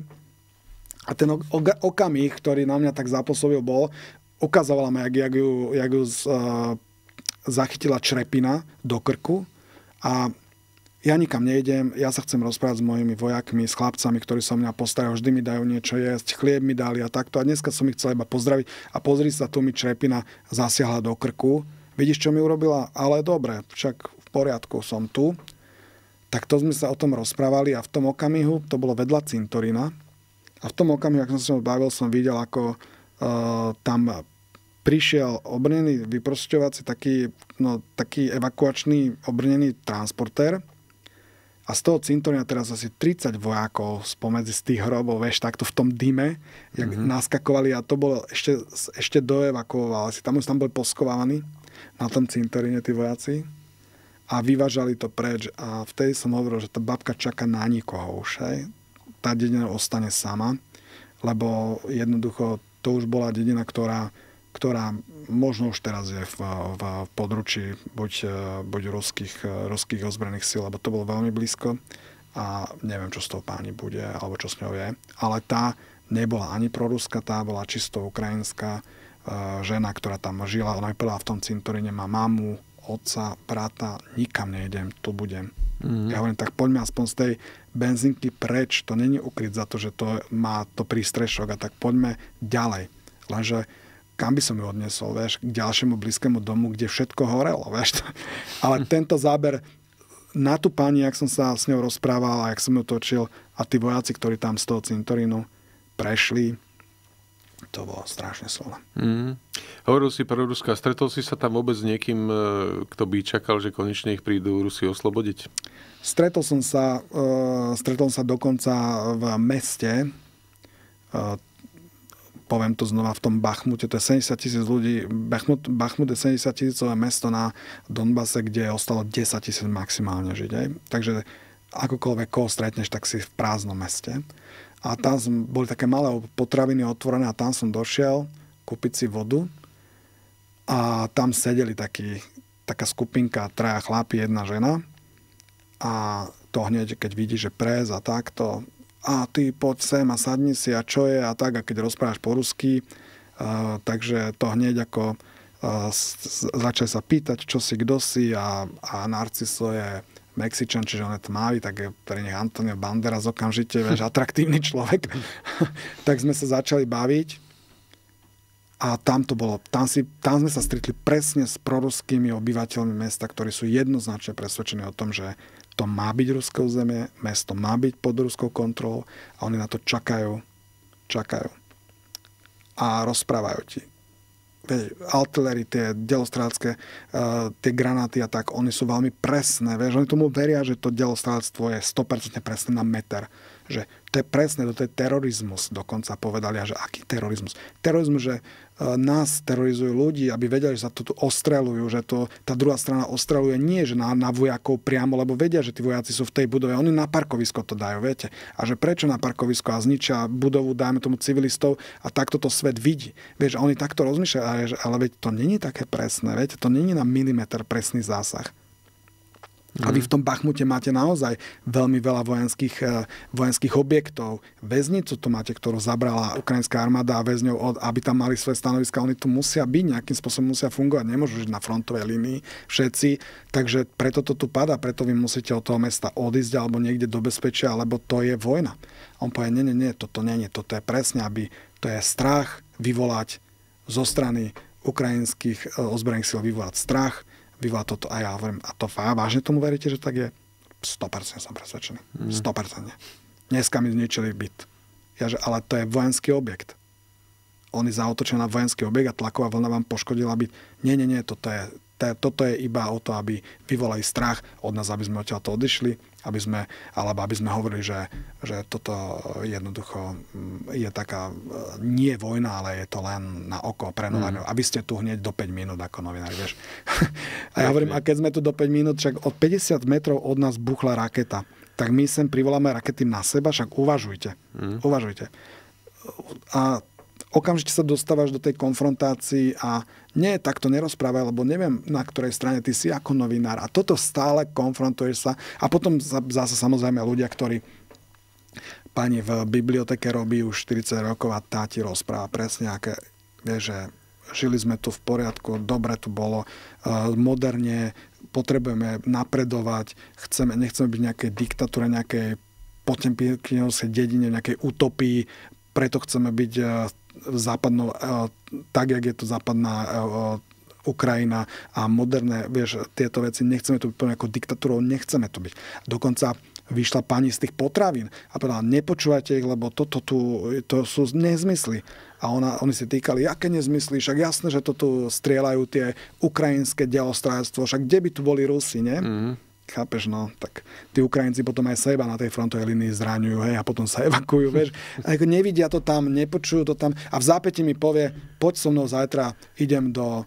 S2: a ten okamih, ktorý na mňa tak zapôsobil, bol, ukazovala ma, jak, jak ju, jak ju z, uh, zachytila črepina do krku a ja nikam nejdem, ja sa chcem rozprávať s mojimi vojakmi, s chlapcami, ktorí sa mňa postarajú, vždy mi dajú niečo jesť, chlieb mi dali a takto. A dneska som ich chcel iba pozdraviť a pozri sa, tu mi črepina zasiahla do krku. Vidíš, čo mi urobila? Ale dobre, však v poriadku, som tu. Tak to sme sa o tom rozprávali a v tom okamihu, to bolo vedľa cintorína, a v tom okamihu, ak som sa bavil, som videl, ako uh, tam prišiel obrnený vyprosťovací, taký, no, taký evakuačný obrnený transportér. A z toho cintorína teraz asi tridsať vojakov spomedzi z tých hrobov, vieš, takto v tom dyme, jak mm-hmm. naskakovali a to bolo ešte, ešte doevakuovali si. Tam už tam boli poskovávaní na tom cintoríne tí vojaci a vyvážali to preč. A vtedy som hovoril, že tá babka čaká na nikoho už, hej. Tá dedina ostane sama, lebo jednoducho to už bola dedina, ktorá ktorá možno už teraz je v, v područí buď, buď ruských, ruských ozbrojených síl, lebo to bolo veľmi blízko a neviem, čo s tou páni bude, alebo čo s ňou je. Ale tá nebola ani proruská, tá bola čisto ukrajinská žena, ktorá tam žila. Ona povedala, v tom cintoríne má mamu, otca, brata, nikam nejdem, tu budem. Mm-hmm. Ja hovorím, tak poďme aspoň z tej benzínky preč, to není ukryť za to, že to má to prístrešok a tak poďme ďalej. Lenže kam by som ju odnesol, vieš, k ďalšiemu blízkému domu, kde všetko horelo, vieš. Ale tento záber na tú pani, jak som sa s ňou rozprával a jak som ju točil a tí vojaci, ktorí tam z toho cintorínu prešli, to bolo strašne silné. Mm.
S1: Hovoril si pro Ruska, stretol si sa tam vôbec s niekým, kto by čakal, že konečne ich prídu Rusi oslobodiť?
S2: Stretol som sa, uh, stretol sa dokonca v meste, uh, poviem to znova, v tom Bachmute, to je sedemdesiat tisíc ľudí. Bachmut, Bachmut je sedemdesiat tisícové mesto na Donbase, kde ostalo desať tisíc maximálne žiť. Aj? Takže akokoľvek koho stretneš, tak si v prázdnom meste. A tam boli také malé potraviny otvorené a tam som došiel kúpiť si vodu a tam sedeli taký, taká skupinka, traja chlapi, jedna žena a to hneď, keď vidíš, že prez a takto, a ty poď sem a sadni si a čo je a tak, a keď rozprávaš po rusky, uh, takže to hneď ako uh, začali sa pýtať, čo si, kto si a, a Narciso je Mexičan, čiže on je tmavý, tak je pre nich Antonio Banderas okamžite, vieš, atraktívny človek. Tak sme sa začali baviť a tam to bolo, tam, si, tam sme sa stretli presne s proruskými obyvateľmi mesta, ktorí sú jednoznačne presvedčení o tom, že to má byť ruské územie, mesto má byť pod ruskou kontrolou a oni na to čakajú, čakajú. A rozprávajú ti. Artillery, tie delostreľacké, uh, tie granáty a tak, oni sú veľmi presné. Vieš, oni tomu veria, že to delostreľstvo je sto percent presné na meter. Že to je presné, to je terorizmus. Dokonca povedali, že aký terorizmus? Terorizmus, že uh, nás terorizujú ľudí, aby vedeli, že sa to tu ostreľujú, že to, tá druhá strana ostreluje nie, že na, na vojakov priamo, lebo vedia, že tí vojaci sú v tej budove. Oni na parkovisko to dajú, viete. A že prečo na parkovisko a zničia budovu, dajme tomu civilistov a takto to svet vidí. Vieš, oni takto rozmýšľajú, ale, ale veď to není také presné, viete, to není na milimeter presný zásah. A vy v tom Bachmute máte naozaj veľmi veľa vojenských, vojenských objektov. Väznicu tu máte, ktorú zabrala ukrajinská armáda a väzňov, aby tam mali svoje stanoviska. Oni tu musia byť, nejakým spôsobom musia fungovať. Nemôžu žiť na frontovej línii všetci. Takže preto to tu padá, preto vy musíte od toho mesta odísť alebo niekde do bezpečia, lebo to je vojna. A on povie, nie, nie, nie, toto nie, nie, toto je presne, aby to je strach vyvolať zo strany ukrajinských ozbrojených síl, vyvolať strach, vyvolá toto a ja hovorím, a to fá, vážne tomu veríte, že tak je? sto percent som presvedčený. sto percent. Dneska mi zničili byt. Ja, že, ale to je vojenský objekt. Oni zaútočili na vojenský objekt a tlaková vlna vám poškodila byt. Nie, nie, nie, toto je, to, toto je iba o to, aby vyvolali strach od nás, aby sme odtiaľto odišli, aby sme, alebo aby sme hovorili, že, že toto jednoducho je taká nie vojna, ale je to len na oko pre novinárov. Mm. Aby ste tu hneď do päť minút ako novinári, vieš. A ja hovorím, a keď sme tu do päť minút, však od päťdesiat metrov od nás buchla raketa. Tá tak my sem privoláme rakety na seba, však uvažujte. Mm. Uvažujte. A okamžite sa dostávaš do tej konfrontácii a nie, takto nerozprávaj, lebo neviem, na ktorej strane ty si ako novinár. A toto stále konfrontuješ sa. A potom zase samozrejme ľudia, ktorí pani v biblioteke robí už štyridsať rokov a tá ti rozpráva presne, aké, vieš, že žili sme tu v poriadku, dobre tu bolo, moderne, potrebujeme napredovať, chceme, nechceme byť v nejakej diktatúre, nejakej potemkinovskej dedine, nejakej utopii, preto chceme byť západnou, tak, jak je to západná Ukrajina a moderné, vieš, tieto veci, nechceme tu byť ako diktatúrou, nechceme tu byť. Dokonca vyšla pani z tých potravín a povedala, nepočúvajte ich, lebo toto tu, to sú nezmysly. A ona, oni si týkali, aké nezmysly, však jasné, že to tu strieľajú tie ukrajinské delostrájstvo, však kde by tu boli Rusi, nie? Mm. Chápeš, no, tak tí Ukrajinci potom aj seba na tej frontovej línii zraňujú, hej, a potom sa evakujú, vieš. A ako nevidia to tam, nepočujú to tam a v zápäti mi povie, poď so mnou zajtra, idem do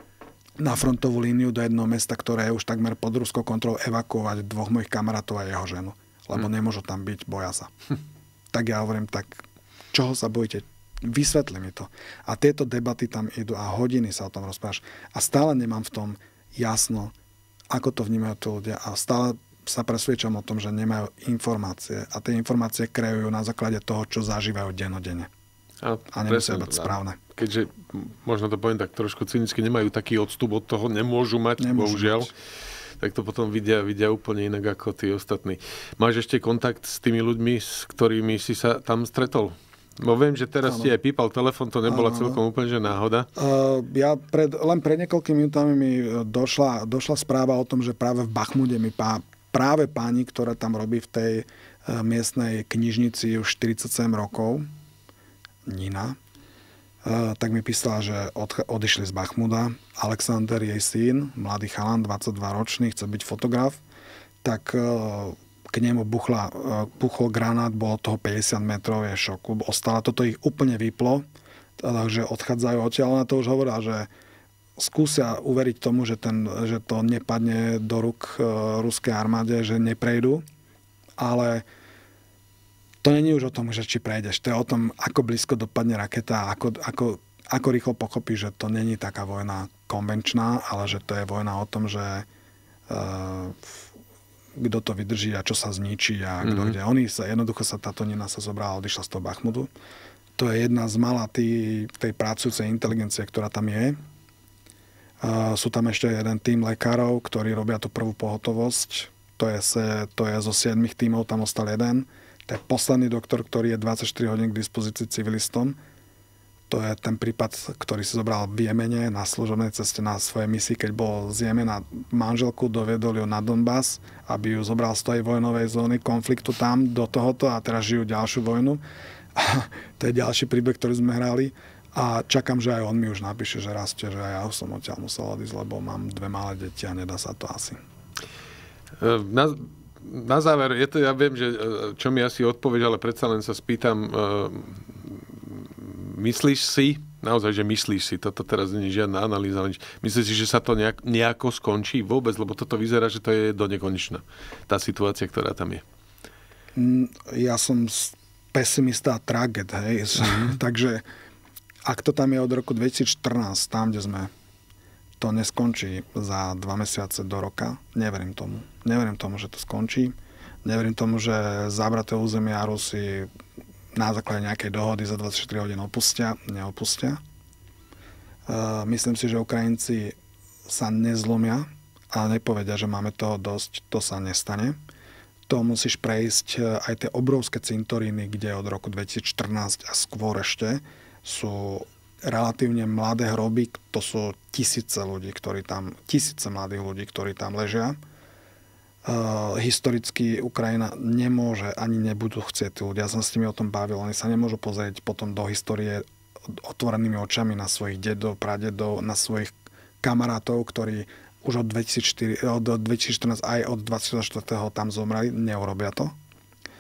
S2: na frontovú líniu do jednoho mesta, ktoré je už takmer pod ruskou kontrolou, evakuovať dvoch mojich kamarátov a jeho ženu. Lebo hmm. nemôžu tam byť, boja sa. Tak ja hovorím, tak čoho sa bojíte? Vysvetli mi to. A tieto debaty tam idú a hodiny sa o tom rozprávaš. A stále nemám v tom jasno, ako to vnímajú tí ľudia. A stále sa presvedčam o tom, že nemajú informácie. A tie informácie kreujú na základe toho, čo zažívajú dennodenne. A, a nemusia byť správne.
S1: Keďže, možno to poviem tak trošku cynicky, nemajú taký odstup od toho, nemôžu mať, nemôžu bohužiaľ, mať. Tak to potom vidia, vidia úplne inak ako tí ostatní. Máš ešte kontakt s tými ľuďmi, s ktorými si sa tam stretol? Bo viem, že teraz ano. Ti aj pípal telefon, to nebola ano. Celkom úplne že náhoda. Uh, ja pred, len pred niekoľkými minútami mi došla, došla správa o tom, že práve v Bachmude mi pá, práve pani, ktorá tam robí v tej uh, miestnej knižnici už štyridsaťsedem rokov, Nina, uh, tak mi písala, že od, odišli z Bachmuda. Alexander, jej syn, mladý chalan, dvadsaťdva ročný, chce byť fotograf, tak uh, k nemu buchla, uh, buchol granát, bolo toho päťdesiat metrov, je šoku. Ostala, toto ich úplne vyplo, takže odchádzajú odtiaľ. Ona to už hovorila, že skúsia uveriť tomu, že, ten, že to nepadne do rúk uh, ruskej armáde, že neprejdú, ale to není už o tom, že či prejdeš. To je o tom, ako blízko dopadne raketa a ako, ako, ako rýchlo pochopíš, že to není taká vojna konvenčná, ale že to je vojna o tom, že uh, kto to vydrží a čo sa zničí a kto mm-hmm. kde. Oni sa, jednoducho sa táto Nina sa zobrala a odišla z toho Bachmudu. To je jedna z mála tý, tej pracujúcej inteligencie, ktorá tam je. Uh, sú tam ešte jeden tím lekárov, ktorí robia tú prvú pohotovosť. To je, se, to je zo siedmich tímov, tam ostal jeden. To je posledný doktor, ktorý je dvadsaťštyri hodín k dispozícii civilistom. To je ten prípad, ktorý si zobral v Jemene na služobnej ceste na svojej misii, keď bol z Jemena manželku, doviedol ju na Donbass, aby ju zobral z tej vojnovej zóny konfliktu tam do tohoto a teraz žijú ďalšiu vojnu. A to je ďalší príbeh, ktorý sme hrali. A čakám, že aj on mi už napíše, že rastie, že aj ja som odtiaľ musel odísť, lebo mám dve malé deti a nedá sa to asi. Na... Na záver, je to, ja viem, že čo mi asi odpoveď, ale predsa len sa spýtam, uh, myslíš si, naozaj, že myslíš si, toto teraz nie je žiadna analýza, myslíš si, že sa to nejak, nejako skončí vôbec, lebo toto vyzerá, že to je do nekonečna, tá situácia, ktorá tam je.
S2: Ja som pesimista a tragéd, hej, mm-hmm. takže ak to tam je od roku dvetisícštrnásť, tam, kde sme, to neskončí za dva mesiace do roka. Neverím tomu. Neverím tomu, že to skončí. Neverím tomu, že zabraté územia Rusy na základe nejakej dohody za dvadsaťštyri hodín opustia. Neopustia. Uh, myslím si, že Ukrajinci sa nezlomia a nepovedia, že máme toho dosť. To sa nestane. To musíš prejsť aj tie obrovské cintoríny, kde od roku dvetisícštrnásť a skôr ešte sú relatívne mladé hroby, to sú tisíce ľudí, ktorí tam, tisíce mladých ľudí, ktorí tam ležia. Uh, historicky Ukrajina nemôže, ani nebudú chcieť tí ľudia. Ja som s nimi o tom bavil. Oni sa nemôžu pozrieť potom do histórie otvorenými očami na svojich dedov, pradedov, na svojich kamarátov, ktorí už od, dvetisícštyri, od dvetisícštrnásť aj od dvadsiateho štvrtého tam zomreli. Neurobia to.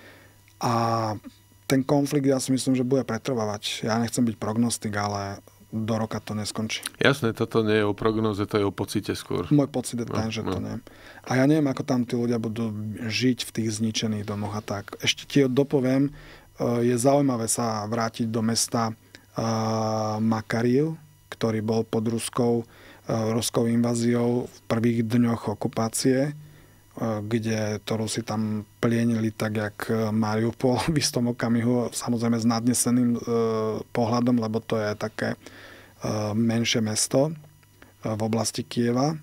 S2: A ten konflikt, ja si myslím, že bude pretrvávať. Ja nechcem byť prognostik, ale do roka to neskončí.
S1: Jasné, toto nie je o prognoze, to je o pocite skôr.
S2: Môj pocit je ten,
S1: no,
S2: že
S1: no.
S2: to neviem. A ja neviem, ako tam tí ľudia budú žiť v tých zničených domoch a tak. Ešte ti dopoviem, je zaujímavé sa vrátiť do mesta Makariv, ktorý bol pod ruskou, ruskou inváziou v prvých dňoch okupácie, kde to Rusi tam plienili tak, jak Mariupol v istom okamihu, samozrejme s nadneseným e, pohľadom, lebo to je také e, menšie mesto e, v oblasti Kieva.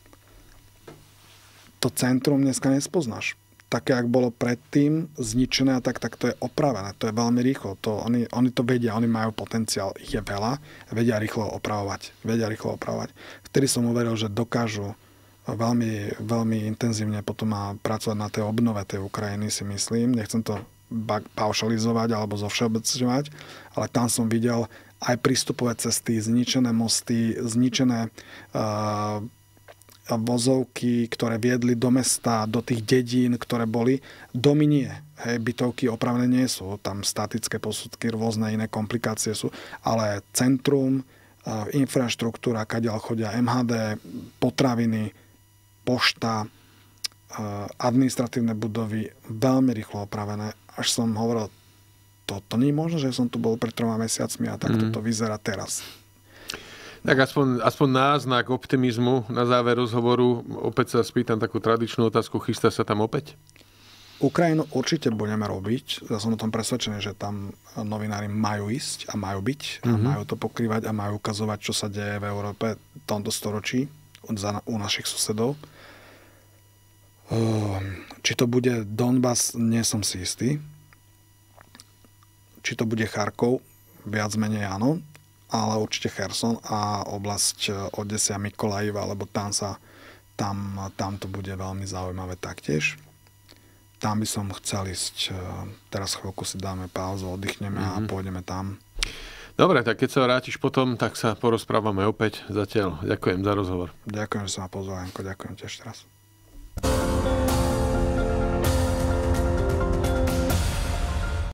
S2: To centrum dneska nespoznáš. Také, ak bolo predtým zničené, tak, tak to je opravené. To je veľmi rýchlo. To, oni, oni to vedia, oni majú potenciál. Ich je veľa, vedia rýchlo opravovať. Vedia rýchlo opravovať. Vtedy som uveril, že dokážu veľmi, veľmi intenzívne potom má pracovať na tej obnove tej Ukrajiny, si myslím. Nechcem to paušalizovať alebo zovšeobecňovať, ale tam som videl aj prístupové cesty, zničené mosty, zničené uh, vozovky, ktoré viedli do mesta, do tých dedín, ktoré boli. Domy nie. Hej, bytovky opravené nie sú. Tam statické posudky, rôzne iné komplikácie sú. Ale centrum, uh, infraštruktúra, kadiaľ chodia em há dé, potraviny, pošta, administratívne budovy, veľmi rýchlo opravené. Až som hovoril, toto nie je možné, že som tu bol pred troma mesiacmi a tak mm. toto vyzerá teraz.
S1: Tak aspoň, aspoň náznak optimizmu na záver rozhovoru. Opäť sa spýtam takú tradičnú otázku. Chystá sa tam opäť?
S2: Ukrajinu určite budeme robiť. Ja som o tom presvedčený, že tam novinári majú ísť a majú byť. Mm-hmm. A majú to pokrývať a majú ukazovať, čo sa deje v Európe v tomto storočí u našich susedov. Či to bude Donbas, nie som si istý. Či to bude Charkov, viac menej áno, ale určite Cherson a oblasť Odesia, Mikolajiva, lebo tam sa tam, tam to bude veľmi zaujímavé taktiež. Tam by som chcel ísť, teraz chvíľku si dáme pauzu, oddychneme mm-hmm. a pôjdeme tam.
S1: Dobre, tak keď sa vrátiš potom, tak sa porozprávame opäť. Zatiaľ ďakujem za rozhovor.
S2: Ďakujem, že som ma pozval, Janko, ďakujem ti ešte raz.